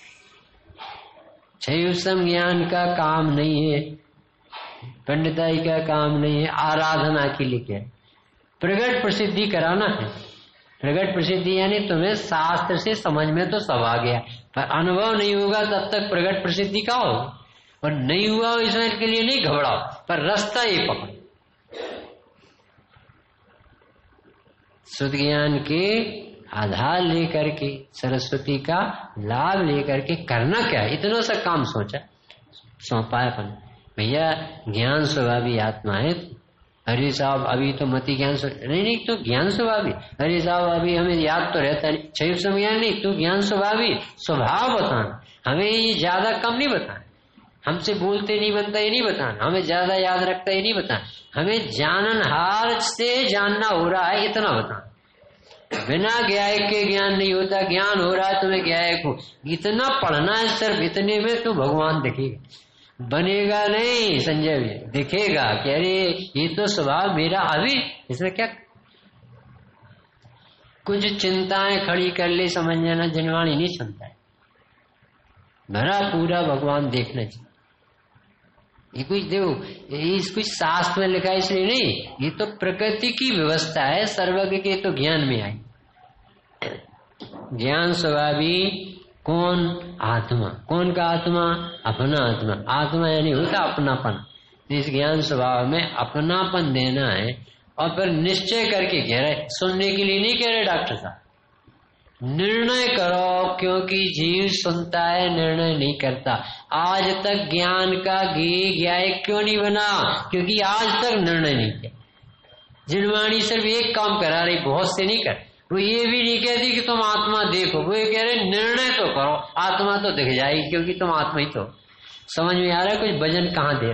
क्षयोत्सम ज्ञान का काम नहीं है, पंडिताई का काम नहीं है, आराधना के लिए क्या प्रगट प्रसिद्धि कराना है। प्रगट प्रसिद्धि यानी तुम्हें शास्त्र से समझ में तो सब आ गया, पर अनुभव नहीं होगा तब तक प्रगट प्रसिद्धि का हो। और नहीं हुआ इसमें के लिए नहीं घबराओ, पर रास्ता ये पकड़। शुद्ध ज्ञान के आधार लेकर के सरस्वती का लाभ लेकर के करना क्या है, इतना सा काम सोचा, सौंपा है अपन। भैया ज्ञान स्वभावी आत्मा है। अरे साहब अभी तो मति ज्ञान नहीं तो ज्ञान स्वभावी। अरे साहब अभी हमें याद तो रहता नहीं, क्षय ज्ञान नहीं, तू ज्ञान स्वभावी स्वभाव बताना। हमें ये ज्यादा कम नहीं बताना, हमसे बोलते नहीं बनता ये नहीं बताना, हमें ज्यादा याद रखता ये नहीं बताना, हमें जाननहार से जानना हो रहा है इतना बताना। बिना ज्ञायक के ज्ञान नहीं होता, ज्ञान हो रहा है तुम्हें ज्ञायक हो, इतना पढ़ना है। सिर्फ इतने में तो भगवान दिखेगा, बनेगा नहीं संजय भी दिखेगा कि अरे ये तो स्वभाव मेरा अभी, इसमें क्या कुछ चिंताएं खड़ी कर ले समझ लेना जनवाणी नहीं सुनता है। भरा पूरा भगवान देखना चाहिए। ये कुछ देखो, ये कुछ शास्त्र में लिखा है इसलिए नहीं, ये तो प्रकृति की व्यवस्था है, सर्वज्ञ के तो ज्ञान में आई। ज्ञान स्वभावी कौन? आत्मा। कौन का आत्मा? अपना आत्मा। आत्मा यानी होता अपनापन। इस ज्ञान स्वभाव में अपनापन देना है और फिर निश्चय करके कह रहे, सुनने के लिए नहीं कह रहे डॉक्टर साहब, निर्णय करो, क्योंकि जीव सुनता है निर्णय नहीं करता। आज तक ज्ञान का ज्ञायक क्यों नहीं बना? क्योंकि आज तक निर्णय नहीं किया। जिनवाणी सिर्फ एक काम करा रही, बहुत से नहीं कर। वो ये भी नहीं कहती कि तुम आत्मा देखो, वो ये कह रहे निर्णय तो करो, आत्मा तो दिख जाएगी क्योंकि तुम आत्मा ही तो। समझ में आ रहा है कुछ भजन कहाँ दे?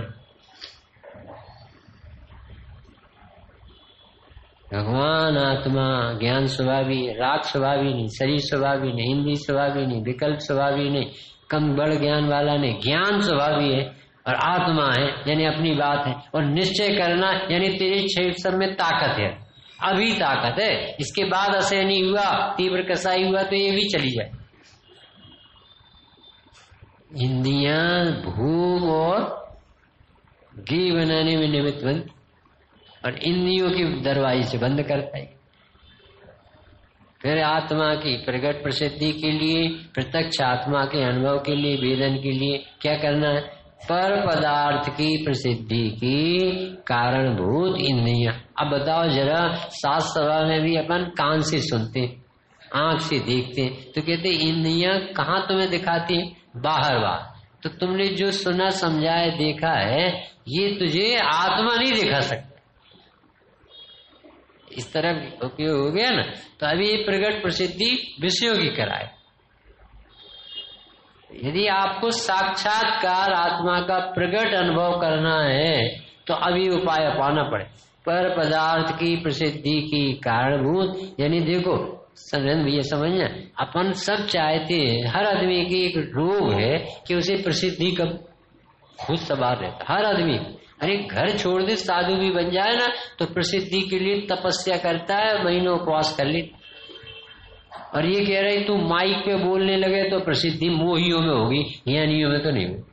भगवान आत्मा ज्ञान स्वभावी, राग स्वभावी नहीं, शरीर स्वभावी नहीं, इंद्रिय स्वभावी नहीं, विकल्प स्वभावी नहीं, कम बड़ ज्ञान वाला नहीं, ज्ञान स्वभावी है और आत्मा है यानी अपनी बात है। और निश्चय करना यानी तेरे शरीर में ताकत है, अभी ताकत है, इसके बाद असह नहीं हुआ, तीव्र कसाई हुआ तो ये भी चली जाए। इंद्रियां भूख और घी बनाने में निमित्त बंद, और इंद्रियों की दरवाजे से बंद करता है। फिर आत्मा की प्रगट प्रसिद्धि के लिए, प्रत्यक्ष आत्मा के अनुभव के लिए, वेदन के लिए क्या करना है? पर पदार्थ की प्रसिद्धि की कारणभूत इंद्रियां। अब बताओ जरा, शास्त्र सभा में भी अपन कान से सुनते, आंख से देखते, तो कहते इंद्रियां कहाँ तुम्हें दिखाती है? बाहर बाहर। तो तुमने जो सुना समझा है देखा है, ये तुझे आत्मा नहीं दिखा सकता। इस तरह उपयोग हो गया ना। तो अभी ये प्रगट प्रसिद्धि विषयों की कराए। यदि आपको साक्षात्कार आत्मा का प्रगट अनुभव करना है तो अभी उपाय अपाना पड़े। पर पदार्थ की प्रसिद्धि की कारणभूत यानी देखो समझन भैया समझना, अपन सब चाहते हैं, हर आदमी की एक रोग है कि उसे प्रसिद्धि का खुद सवार रहता हर आदमी। अरे घर छोड़ दे, साधु भी बन जाए ना तो प्रसिद्धि के लिए तपस्या करता है, महीनों उपवास कर ले। और ये कह रहे तू माइक पे बोलने लगे तो प्रसिद्धि मोहियों में होगी, ज्ञानियों में तो नहीं होगी।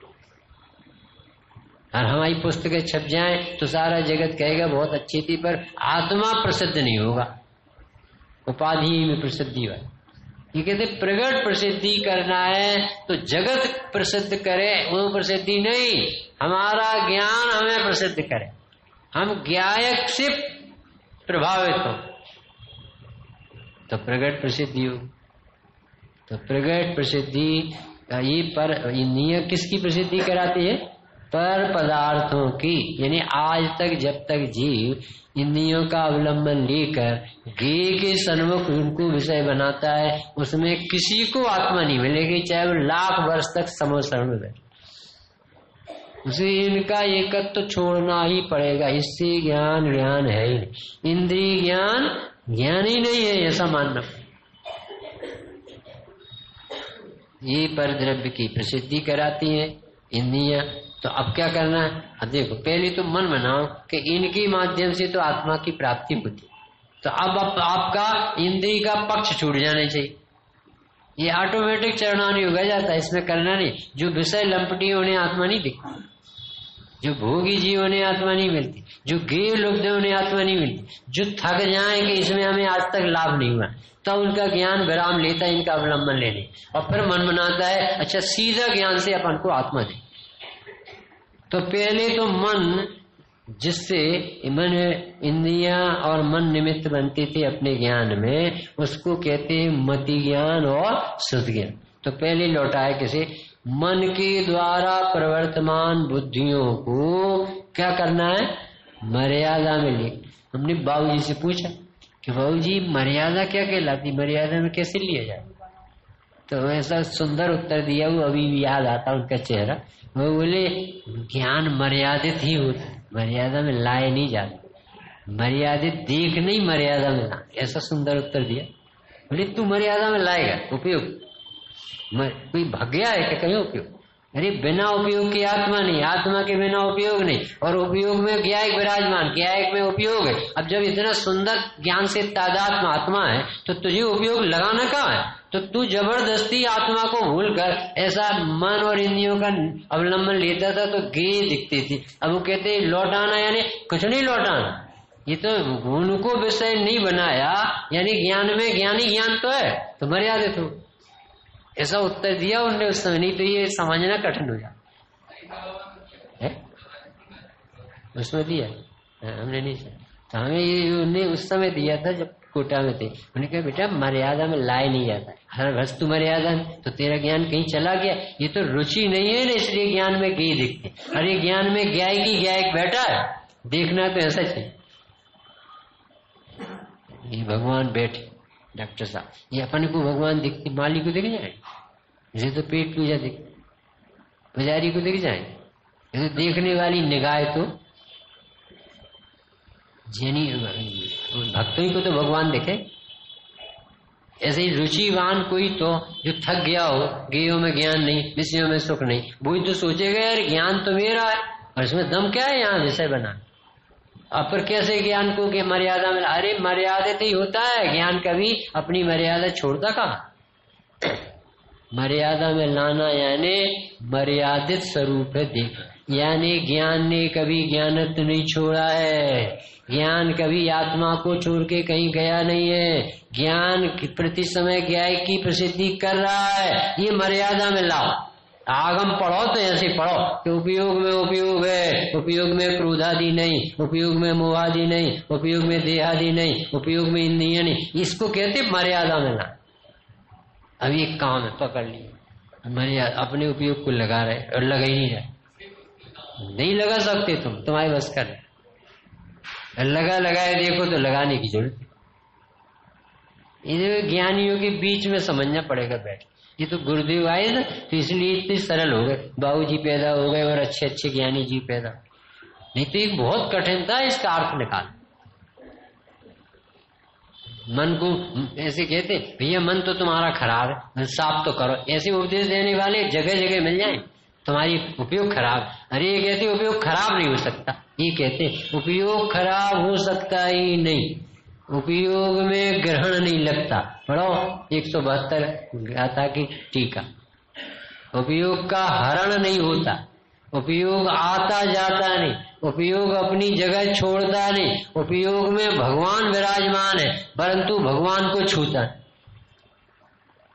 और हमारी पुस्तकें छप जाएं तो सारा जगत कहेगा बहुत अच्छी थी, पर आत्मा प्रसिद्ध नहीं होगा, उपाधि में प्रसिद्धि है। ये कहते प्रगट प्रसिद्धि करना है तो जगत प्रसिद्ध करे, वो प्रसिद्धि नहीं, हमारा ज्ञान हमें प्रसिद्ध करे, हम ज्ञायक से प्रभावित हो तो प्रगट प्रसिद्धि हो। तो प्रगट प्रसिद्धि ये नियम किसकी प्रसिद्धि कराती है? पर पदार्थों की। यानी आज तक जब तक जीव इंद्रियों का अवलंबन लेकर ज्ञेय के सन्मुख उनको विषय बनाता है, उसमें किसी को आत्मा नहीं मिलेगी, चाहे वो लाख वर्ष तक समोसरण में बैठे, उसे इनका एकत्व तो छोड़ना ही पड़ेगा। इससे ज्ञान है ही नहीं, इंद्रिय ज्ञान ही नहीं है, ऐसा मानना। ये पर द्रव्य की प्रसिद्धि कराती है इंद्रियां। तो अब क्या करना है? अब देखो, पहले तो मन बनाओ कि इनके माध्यम से तो आत्मा की प्राप्ति होती, तो अब आपका इंद्रिय का पक्ष छूट जाना चाहिए। ये ऑटोमेटिक चरणानी हो जाता है, इसमें करना नहीं। जो विषय लंपटी उन्हें आत्मा नहीं दिखती, जो भोगी जीव उन्हें आत्मा नहीं मिलती, जो गेय लुब्ध उन्हें आत्मा नहीं मिलती, जो थक जाए कि इसमें हमें आज तक लाभ नहीं हुआ, तो उनका ज्ञान विराम लेता है इनका अवलंबन लेने, और फिर मन बनाता है अच्छा सीधा ज्ञान से अपन को आत्मा दे। तो पहले तो मन, जिससे मन इंद्रियां और मन निमित्त बनते थे अपने ज्ञान में, उसको कहते हैं मति ज्ञान और शुद्ध ज्ञान। तो पहले लौटाए किसे? मन के द्वारा प्रवर्तमान बुद्धियों को क्या करना है? मर्यादा में ले। हमने बाबूजी से पूछा कि बाबूजी मर्यादा क्या कहलाती, मर्यादा में कैसे लिया जाए? तो ऐसा सुंदर उत्तर दिया, वो अभी भी याद आता उनका चेहरा। वो बोले ज्ञान मर्यादित ही होता, मर्यादा में लाए नहीं जाते, मर्यादित देख नहीं मर्यादा में ला। ऐसा सुंदर उत्तर दिया। बोले तू मर्यादा में लाएगा, उपयोग कोई भाग गया है क्या कहीं उपयोग? अरे बिना उपयोग की आत्मा नहीं, आत्मा के बिना उपयोग नहीं, और उपयोग में ज्ञायक विराजमान, ज्ञायक में उपयोग है। अब जब इतना सुंदर ज्ञान से तादात्म आत्मा है तो तुझे उपयोग लगाना कहाँ है? तो तू जबरदस्ती आत्मा को भूल कर ऐसा मन और इंद्रियों का अवलंबन लेता था तो गेय दिखती थी। अब वो कहते लौटाना, यानी कुछ नहीं लौटाना, ये तो उनको विषय नहीं बनाया, यानी ज्ञान में ज्ञानी ज्ञान तो है, तो मर्यादित हो। ऐसा उत्तर दिया उन्होंने उस समय, नहीं तो ये समझना कठिन हो जाता है। उसमें दिया हमने नहीं समझा, तो हमें ये उन्हें उस समय दिया था जब कोटा में थे। उन्होंने कहा बेटा मर्यादा में लाए नहीं जाता, हर वस्तु मर्यादा में, तो तेरा ज्ञान कहीं चला गया, ये तो रुचि नहीं है ना, इसलिए ज्ञान में ज्ञेय दिखते। अरे ज्ञान में ज्ञायक बैठा है, देखना तो ऐसा चाहिए। ये भगवान बैठे डॉक्टर साहब, ये अपन को भगवान दिखते, माली को दिख जाए, इसे तो पेट पूजा दिख, पुजारी को दिख जाए, इसे देखने वाली निगाह तो यानी भक्तों को तो भगवान दिखे। ऐसे ही रुचिवान कोई तो जो थक गया हो, गेयों में ज्ञान नहीं, विषयों में सुख नहीं, वही तो सोचेगा यार ज्ञान तो मेरा है, और इसमें दम क्या है यहाँ विषय बना। अब पर कैसे ज्ञान को कि मर्यादा में? अरे मर्यादित ही होता है ज्ञान, कभी अपनी मर्यादा छोड़ता कहाँ? मर्यादा में लाना यानी मर्यादित स्वरूप है देख, यानी ज्ञान ने कभी ज्ञानत्व नहीं छोड़ा है, ज्ञान कभी आत्मा को छोड़ के कहीं गया नहीं है, ज्ञान प्रति समय ज्ञान की प्रसिद्धि कर रहा है। ये मर्यादा में लाओ। आगम पढ़ो तो ऐसे पढ़ो कि उपयोग में उपयोग है, उपयोग में क्रोधादि नहीं, उपयोग में मोहादि नहीं, उपयोग में देहादि नहीं, उपयोग में इंद्रिय नहीं, इसको कहते मर्यादा में ना। अब ये काम है, पकड़ लिया, मर्यादा अपने उपयोग को लगा रहे और लगा ही नहीं रहे, नहीं लगा सकते तुम, तुम्हारे बस कर लगाए देखो तो लगाने की जरूरत। इन्हें ज्ञानियों के बीच में समझना पड़ेगा बैठ। ये तो गुरुदेव आए ना, तो इसलिए इतने सरल हो गए, बाबूजी पैदा हो गए और अच्छे अच्छे ज्ञानी जी पैदा, नहीं तो ये बहुत कठिन था इसका अर्थ निकाल। मन को ऐसे कहते भैया मन तो तुम्हारा खराब है, साफ तो करो, ऐसे उपदेश देने वाले जगह जगह मिल जाए, तुम्हारी उपयोग खराब। अरे ये कहते उपयोग खराब नहीं हो सकता, ये कहते उपयोग खराब हो सकता ही नहीं, उपयोग में ग्रहण नहीं लगता। पढ़ो 172 गाथा की टीका। उपयोग का हरण नहीं होता, उपयोग आता जाता नहीं, उपयोग अपनी जगह छोड़ता नहीं, उपयोग में भगवान विराजमान है परंतु भगवान को छूता।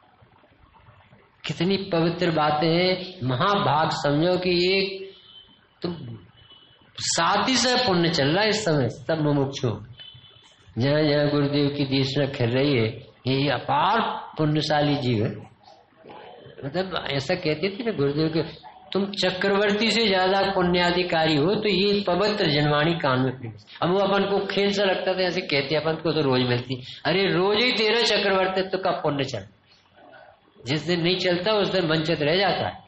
कितनी पवित्र बातें हैं। महाभाग समझो कि एक तो 700 पुण्य चल रहा है इस समय सब मुमुक्षु। जहाँ जहाँ गुरुदेव की देशना खिल रही है, ये अपार पुण्यशाली जीव है। मतलब ऐसा कहते थे ना गुरुदेव के, तुम चक्रवर्ती से ज्यादा पुण्याधिकारी हो, तो ये पवित्र जनवाणी कान में पड़ी। अब वो अपन को खेल से लगता था, ऐसे कहते अपन को तो रोज मिलती। अरे रोज ही तेरा चक्रवर्तित्व का पुण्य चल, जिस दिन नहीं चलता उस दिन वंचित रह जाता है।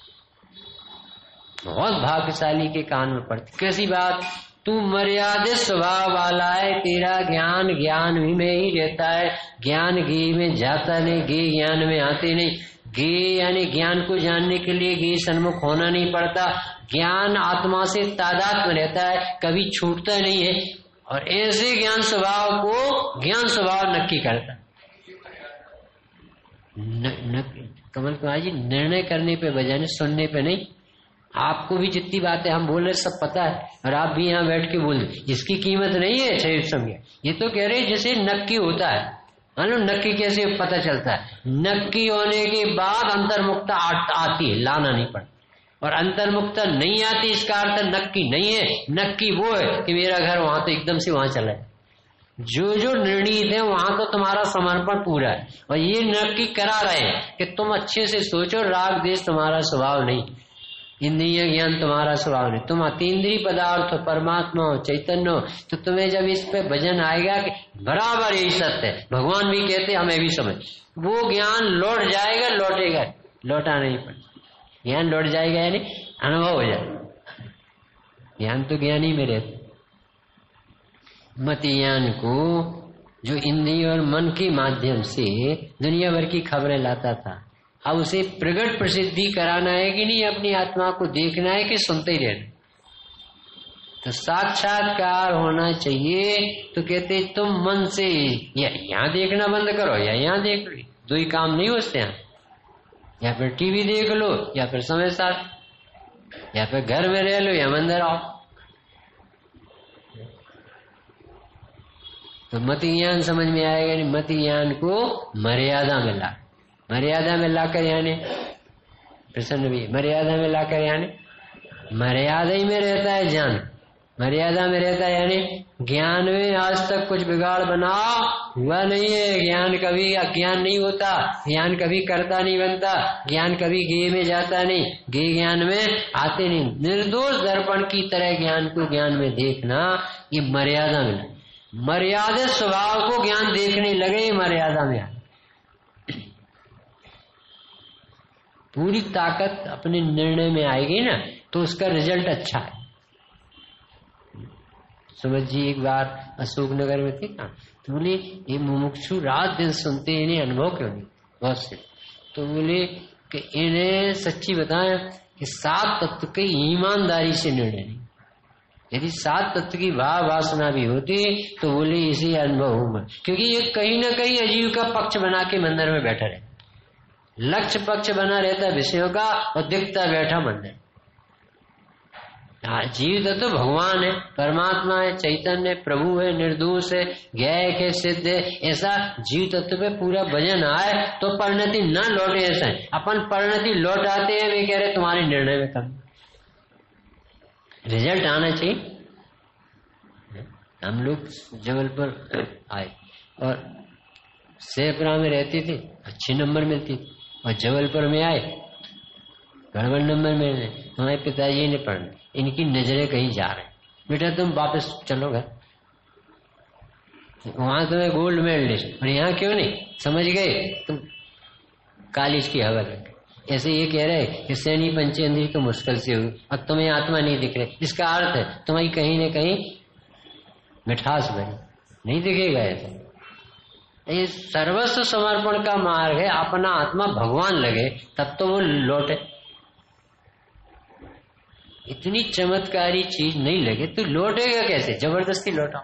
बहुत भाग्यशाली के कान में पड़ती। कैसी बात, तू मर्यादित स्वभाव वाला है, तेरा ज्ञान ज्ञान में ही रहता है। ज्ञान गे में जाता नहीं, गे ज्ञान में आते नहीं। गे यानी ज्ञान को जानने के लिए गे सन्मुख होना नहीं पड़ता। ज्ञान आत्मा से तादाद में रहता है, कभी छूटता नहीं है। और ऐसे ज्ञान स्वभाव को ज्ञान स्वभाव नक्की करता है। कमल कुमार जी, निर्णय करने पे बजाय सुनने पे नहीं। आपको भी जितनी बातें हम बोल रहे सब पता है, और आप भी यहाँ बैठ के बोल रहे, इसकी कीमत नहीं है शरीर समझे। ये तो कह रहे जैसे नक्की होता है। मानो नक्की कैसे पता चलता है, नक्की होने के बाद अंतर्मुक्ता आती है, लाना नहीं पड़ता। और अंतर्मुक्ता नहीं आती इसका अर्थ नक्की नहीं है। नक्की वो है कि मेरा घर वहां तो एकदम से वहां चला है। जो जो निर्णीत है वहां तो तुम्हारा समर्पण पूरा है। और ये नक्की करा रहे हैं कि तुम अच्छे से सोचो, राग द्वेष तुम्हारा स्वभाव नहीं, इंद्रिय ज्ञान तुम्हारा स्वभाव नहीं, तुम अतीन्द्रिय पदार्थ हो, परमात्मा हो, चैतन्य हो। तो तुम्हें जब इस पे भजन आएगा कि बराबर यही सत्य है, भगवान भी कहते हमें भी समझ, वो ज्ञान लौट जाएगा, लौटेगा, लौटा नहीं पड़ता। ज्ञान लौट जाएगा यानी अनुभव हो जाएगा। ज्ञान तो ज्ञान ही में रहता। मत ज्ञान को जो इंद्रिय और मन के माध्यम से दुनिया भर की खबरें लाता था, अब उसे प्रगट प्रसिद्धि कराना है कि नहीं, अपनी आत्मा को देखना है कि सुनते ही रहना। तो साक्षात्कार होना चाहिए। तो कहते तुम मन से या यहाँ देखना बंद करो या यहाँ देख लो, दो ही काम नहीं होते हैं। या फिर टीवी देख लो, या फिर समय साथ, या फिर घर में रह लो, या मंदिर आओ। तो मत ज्ञान समझ में आएगा नहीं। मत ज्ञान को मर्यादा में ला, मर्यादा में लाकर यानी प्रसन्न भी, मर्यादा में लाकर यानी मर्यादा ही में रहता है ज्ञान, मर्यादा में रहता है। यानी ज्ञान में आज तक कुछ बिगाड़ बना हुआ नहीं है। ज्ञान कभी अज्ञान नहीं होता, ज्ञान कभी कर्ता नहीं बनता, ज्ञान कभी गे में जाता नहीं, गे ज्ञान में आते नहीं। निर्दोष दर्पण की तरह ज्ञान को ज्ञान में देखना, ये मर्यादा में, मर्यादित स्वभाव को ज्ञान देखने लगे, मर्यादा में आ। पूरी ताकत अपने निर्णय में आएगी ना, तो उसका रिजल्ट अच्छा है। सुमत जी एक बार अशोकनगर में थे ना, तो बोले ये मुमुक्षु रात दिन सुनते हैं, इन्हें अनुभव क्यों नहीं बहुत से। तो बोले कि इन्हें सच्ची बताएं कि 7 तत्व की ईमानदारी से निर्णय नहीं। यदि 7 तत्व की भाव वासना भी होती तो बोले इसी अनुभव होगा, क्योंकि ये कहीं ना कहीं अजीव का पक्ष बना के मंदिर में बैठा रहे। लक्ष्य पक्ष बना रहता विषयों का और दिखता बैठा मंदिर। जीव तत्व भगवान है, परमात्मा है, चैतन्य प्रभु है, निर्दोष है, ज्ञेय है, सिद्ध है। ऐसा जीव तत्व पे पूरा भजन आए तो परिणति न लौटे। ऐसा है अपन परिणति लौट आते हैं, वे कह रहे तुम्हारे निर्णय में कम, रिजल्ट आना चाहिए। हम लोग जबलपुर आए और शेखपुरा में रहती थी, अच्छे नंबर मिलती थी, और जबलपुर में आए गड़बड़ नंबर मिलने। हमारे पिताजी ने पढ़ने, इनकी नजरें कहीं जा रहे, बेटा तुम वापस चलो घर, वहां तुम्हें गोल्ड मेडलिस्ट, और यहाँ क्यों नहीं, समझ गए तुम कॉलेज की हवा लग। ऐसे ये कह रहे कि सैनी पंचेंद्रिय तो मुश्किल से हुई, अब तुम्हें आत्मा नहीं दिख रही। इसका अर्थ है तुम्हारी कहीं न कहीं मिठास बनी, नहीं दिखेगा ऐसा। ये सर्वस्व समर्पण का मार्ग है। अपना आत्मा भगवान लगे तब तो वो लौटे। इतनी चमत्कारी चीज नहीं लगे तो लौटेगा कैसे, जबरदस्ती लौटा।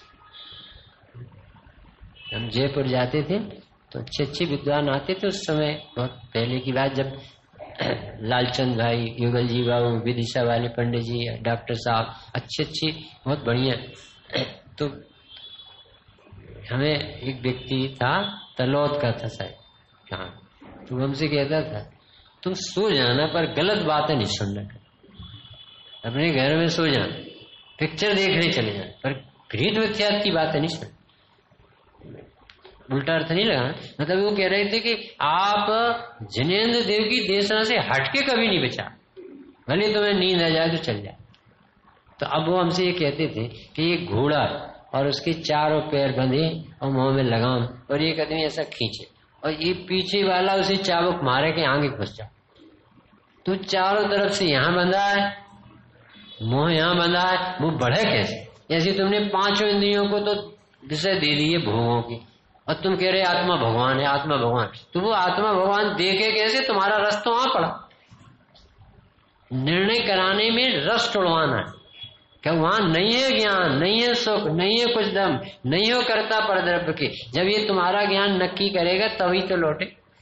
हम जयपुर जाते थे तो अच्छे अच्छे विद्वान आते थे उस समय, बहुत पहले की बात, जब लालचंद भाई, युगल जी बाबू, विदिशा वाले पंडित जी, डॉक्टर साहब, अच्छे अच्छे बहुत बढ़िया। तो हमें एक व्यक्ति था, तलौद का था शायद, कहाँ तो हमसे कहता था तुम सो जाना पर गलत बातें नहीं सुनना, अपने घर में सो जाना, पिक्चर देखने चले जाना, पर भीत विख्यात की बातें नहीं सुन। उल्टा अर्थ नहीं लगा, मतलब वो कह रहे थे कि आप जिनेंद्र देव की देशना से हटके कभी नहीं बचा, भले तुम्हें नींद आ जाए तो चल जाए। तो अब वो हमसे ये कहते थे कि ये घोड़ा और उसके चारों पैर बंधे और मुंह में लगाम और एक आदमी ऐसा खींचे और ये पीछे वाला उसे चाबुक मारे के आगे घुस जाओ। तो चारों तरफ से यहाँ बंधा है, मुंह यहाँ बंधा है, वो बढ़े कैसे? जैसे तुमने पांचों इंद्रियों को तो विषय दे दिए भोगों की और तुम कह रहे आत्मा भगवान है, आत्मा भगवान। तो वो आत्मा भगवान देखे कैसे? तुम्हारा रस तो वहां पड़ा। निर्णय कराने में रस टुड़वाना है क्या? वहां नहीं है ज्ञान, नहीं है सुख, नहीं है कुछ दम, नहीं हो करता परद्रव्य के। जब ये तुम्हारा ज्ञान नक्की करेगा तभी तो लौटे।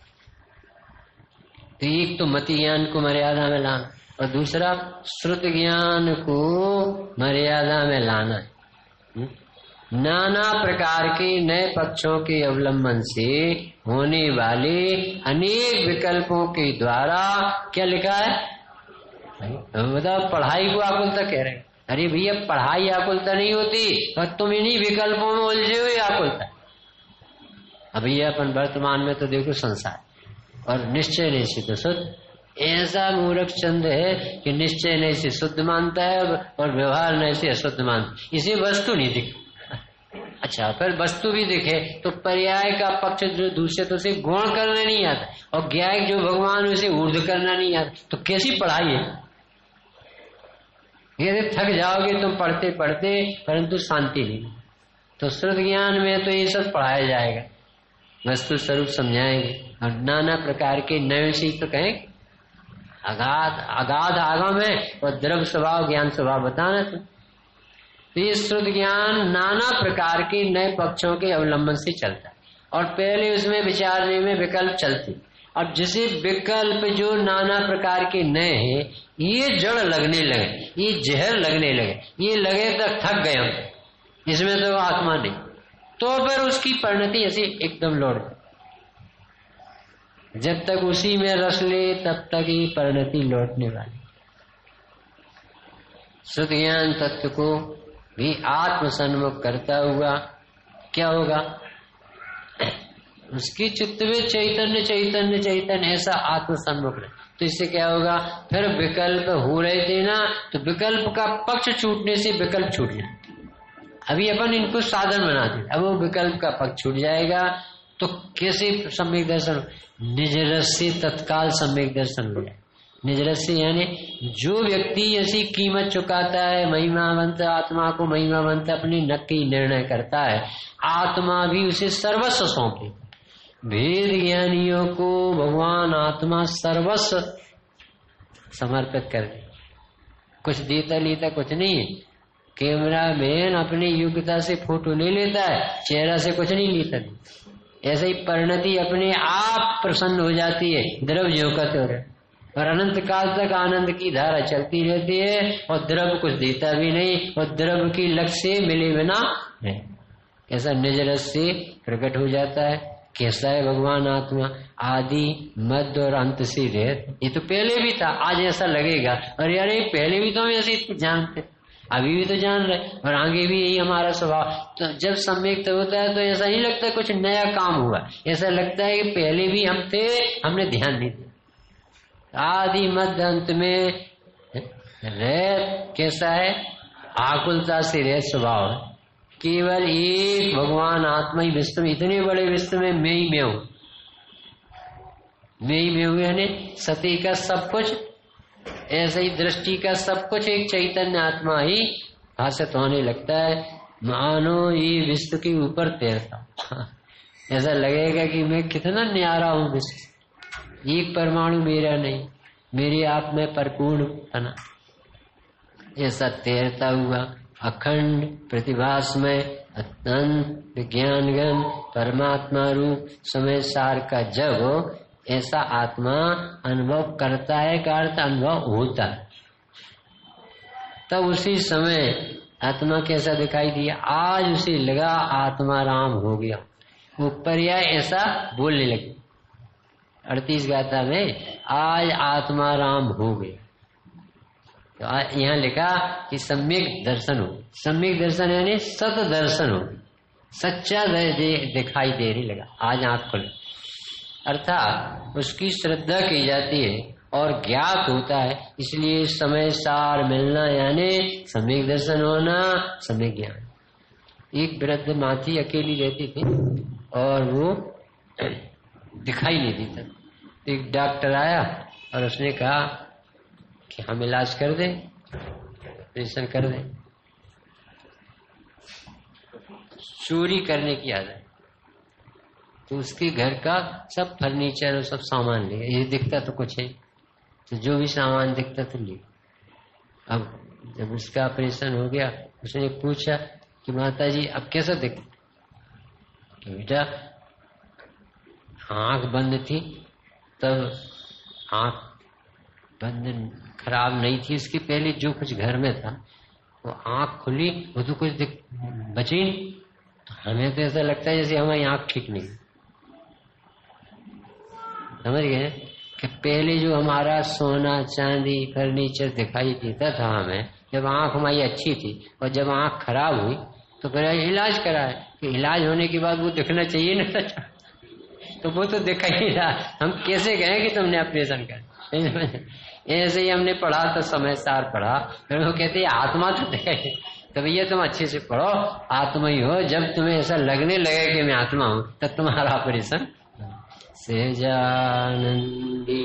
तो एक तो मति ज्ञान को मर्यादा में लाना और दूसरा श्रुत ज्ञान को मर्यादा में लाना है। नाना प्रकार के नए पक्षों के अवलंबन से होने वाले अनेक विकल्पों के द्वारा क्या लिखा है? मतलब पढ़ाई को आकुलता कह रहे हैं। अरे भैया पढ़ाई आकुलता नहीं होती, पर तुम इन्हीं विकल्पों में उलझे हुए आकुलता। अब भैया अपन वर्तमान में तो देखो संसार और निश्चय नहीं से तो शुद्ध। ऐसा मूर्ख चंद है कि निश्चय नहीं से शुद्ध मानता है और व्यवहार नहीं से अशुद्ध मानता, इसे वस्तु नहीं दिखती। अच्छा, फिर वस्तु भी दिखे तो पर्याय का पक्ष जो दूसरे तो उसे गौण करना नहीं आता और ज्ञायक जो भगवान उसे ऊर्ध्व करना नहीं आता, तो कैसी पढ़ाई है? ये थक जाओगे तुम पढ़ते पढ़ते, परंतु शांति नहीं। तो श्रुत ज्ञान में तो ये सब पढ़ाया जाएगा, वस्तु स्वरूप समझाएंगे और नाना प्रकार के नए से तो कहें अगाध आगम है और द्रव्य स्वभाव ज्ञान स्वभाव बताना। तो ये श्रुत ज्ञान नाना प्रकार के नए पक्षों के अवलंबन से चलता है और पहले उसमें विचारने में विकल्प चलती। अब जिसे विकल्प जो नाना प्रकार के नए हैं ये जड़ लगने लगे, ये जहर लगने लगे, ये लगे तो थक गए हम, इसमें तो आत्मा नहीं, तो फिर उसकी परिणति ऐसी एकदम लौट। जब तक उसी में रस ले तब तक ही परिणति लौटने वाली। शुद्ध ज्ञान तत्व को भी आत्मसन्मुख करता हुआ क्या होगा? उसकी चित्त में चैतन्य चैतन्य चैतन्य ऐसा आत्मसन्मुख है। तो इससे क्या होगा? फिर विकल्प हो रहे थे ना, तो विकल्प का पक्ष छूटने से विकल्प छूट जाए। अभी अपन इनको साधन बनाते, अब वो विकल्प का पक्ष छूट जाएगा तो कैसे सम्यक दर्शन? निज रस से तत्काल सम्यक दर्शन हो। निज रस से यानी जो व्यक्ति ऐसी कीमत चुकाता है, महिमावंत आत्मा को महिमावंत अपनी नक्की निर्णय करता है, आत्मा भी उसे सर्वस्व सौंपे। भेद ज्ञानियों को भगवान आत्मा सर्वस्व समर्पित कर दे, कुछ देता लेता कुछ नहीं है। कैमरा मैन अपनी योग्यता से फोटो ले लेता है, चेहरा से कुछ नहीं लेता। ऐसे ही परिणति अपने आप प्रसन्न हो जाती है, द्रव्य झोंकते हो रहे और अनंत काल तक आनंद की धारा चलती रहती है और द्रव्य कुछ देता भी नहीं और द्रव्य की लक्ष्य से मिले बिना नहीं। ऐसा निज रस से प्रकट हो जाता है। कैसा है भगवान आत्मा? आदि मध्य और अंत से रहित। ये तो पहले भी था, आज ऐसा लगेगा और यार ये पहले भी तो हम ऐसे जानते, अभी भी तो जान रहे और आगे भी यही हमारा स्वभाव। तो जब सम्यक होता है तो ऐसा नहीं लगता कुछ नया काम हुआ, ऐसा लगता है कि पहले भी हम थे, हमने ध्यान नहीं दिया। आदि मध्य अंत में रह कैसा है? आकुलता से रह स्वभाव है। केवल एक भगवान आत्मा ही विश्व में, इतने बड़े विश्व में मैं ही मैं हूं, मैं ही मैं हूं यानी सती का सब कुछ, ऐसे ही दृष्टि का सब कुछ एक चैतन्य आत्मा ही भाषित होने लगता है। मानो ये विश्व के ऊपर तैरता ऐसा लगेगा कि मैं कितना न्यारा हूं विश्व, एक परमाणु मेरा नहीं, मेरे आप में परिपूर्ण बना। ऐसा तैरता हुआ अखंड प्रतिभास में अत्यंत विज्ञानगण परमात्मा रूप समय सार का जब ऐसा आत्मा अनुभव करता है का अर्थ अनुभव होता है, तब उसी समय आत्मा कैसा दिखाई दिया? आज उसे लगा आत्मा राम हो गया। वो पर्याय ऐसा बोलने लगे। 38 गाथा में आज आत्मा राम हो गए। तो यहाँ लिखा कि सम्यक दर्शन हो। सम्यक दर्शन यानी सत दर्शन हो, सच्चा दिखाई देने लगा, आज आंख खुले। अर्थात उसकी श्रद्धा की जाती है और ज्ञात होता है, इसलिए समय सार मिलना यानी सम्यक दर्शन होना, सम्यक ज्ञान। एक वृद्ध माथी अकेली रहती थी और वो दिखाई नहीं देता। एक डॉक्टर आया और उसने कहा कि हम इलाज कर दें, ऑपरेशन कर दें। चोरी करने की आदत, तो उसके घर का सब फर्नीचर और सब सामान ले, ये दिखता तो कुछ है, तो जो भी सामान दिखता तो ले। अब जब उसका ऑपरेशन हो गया, उसने पूछा कि माता जी अब कैसा दिखता? तो बेटा आंख बंद थी, तब आंख बंद खराब नहीं थी, इसके पहले जो कुछ घर में था वो आंख खुली, वो तो कुछ बची नहीं। तो हमें तो ऐसा लगता है जैसे हमारी आंख ठीक नहीं। समझ गए कि पहले जो हमारा सोना चांदी फर्नीचर दिखाई देता था हमें, जब आंख हमारी अच्छी थी, और जब आंख खराब हुई तो फिर इलाज कराए कि इलाज होने के बाद वो दिखना चाहिए ना, तो वो तो दिखा ही रहा। हम कैसे कहें कि तुमने ऑपरेशन कर? ऐसे ही हमने पढ़ा तो समय सार पढ़ा, फिर वो कहते आत्मा तो दिखाई। तो भैया तुम अच्छे से पढ़ो, आत्मा ही हो। जब तुम्हें ऐसा लगने लगे कि मैं आत्मा हूं, तब तुम्हारा ऑपरेशन। सहजानंदी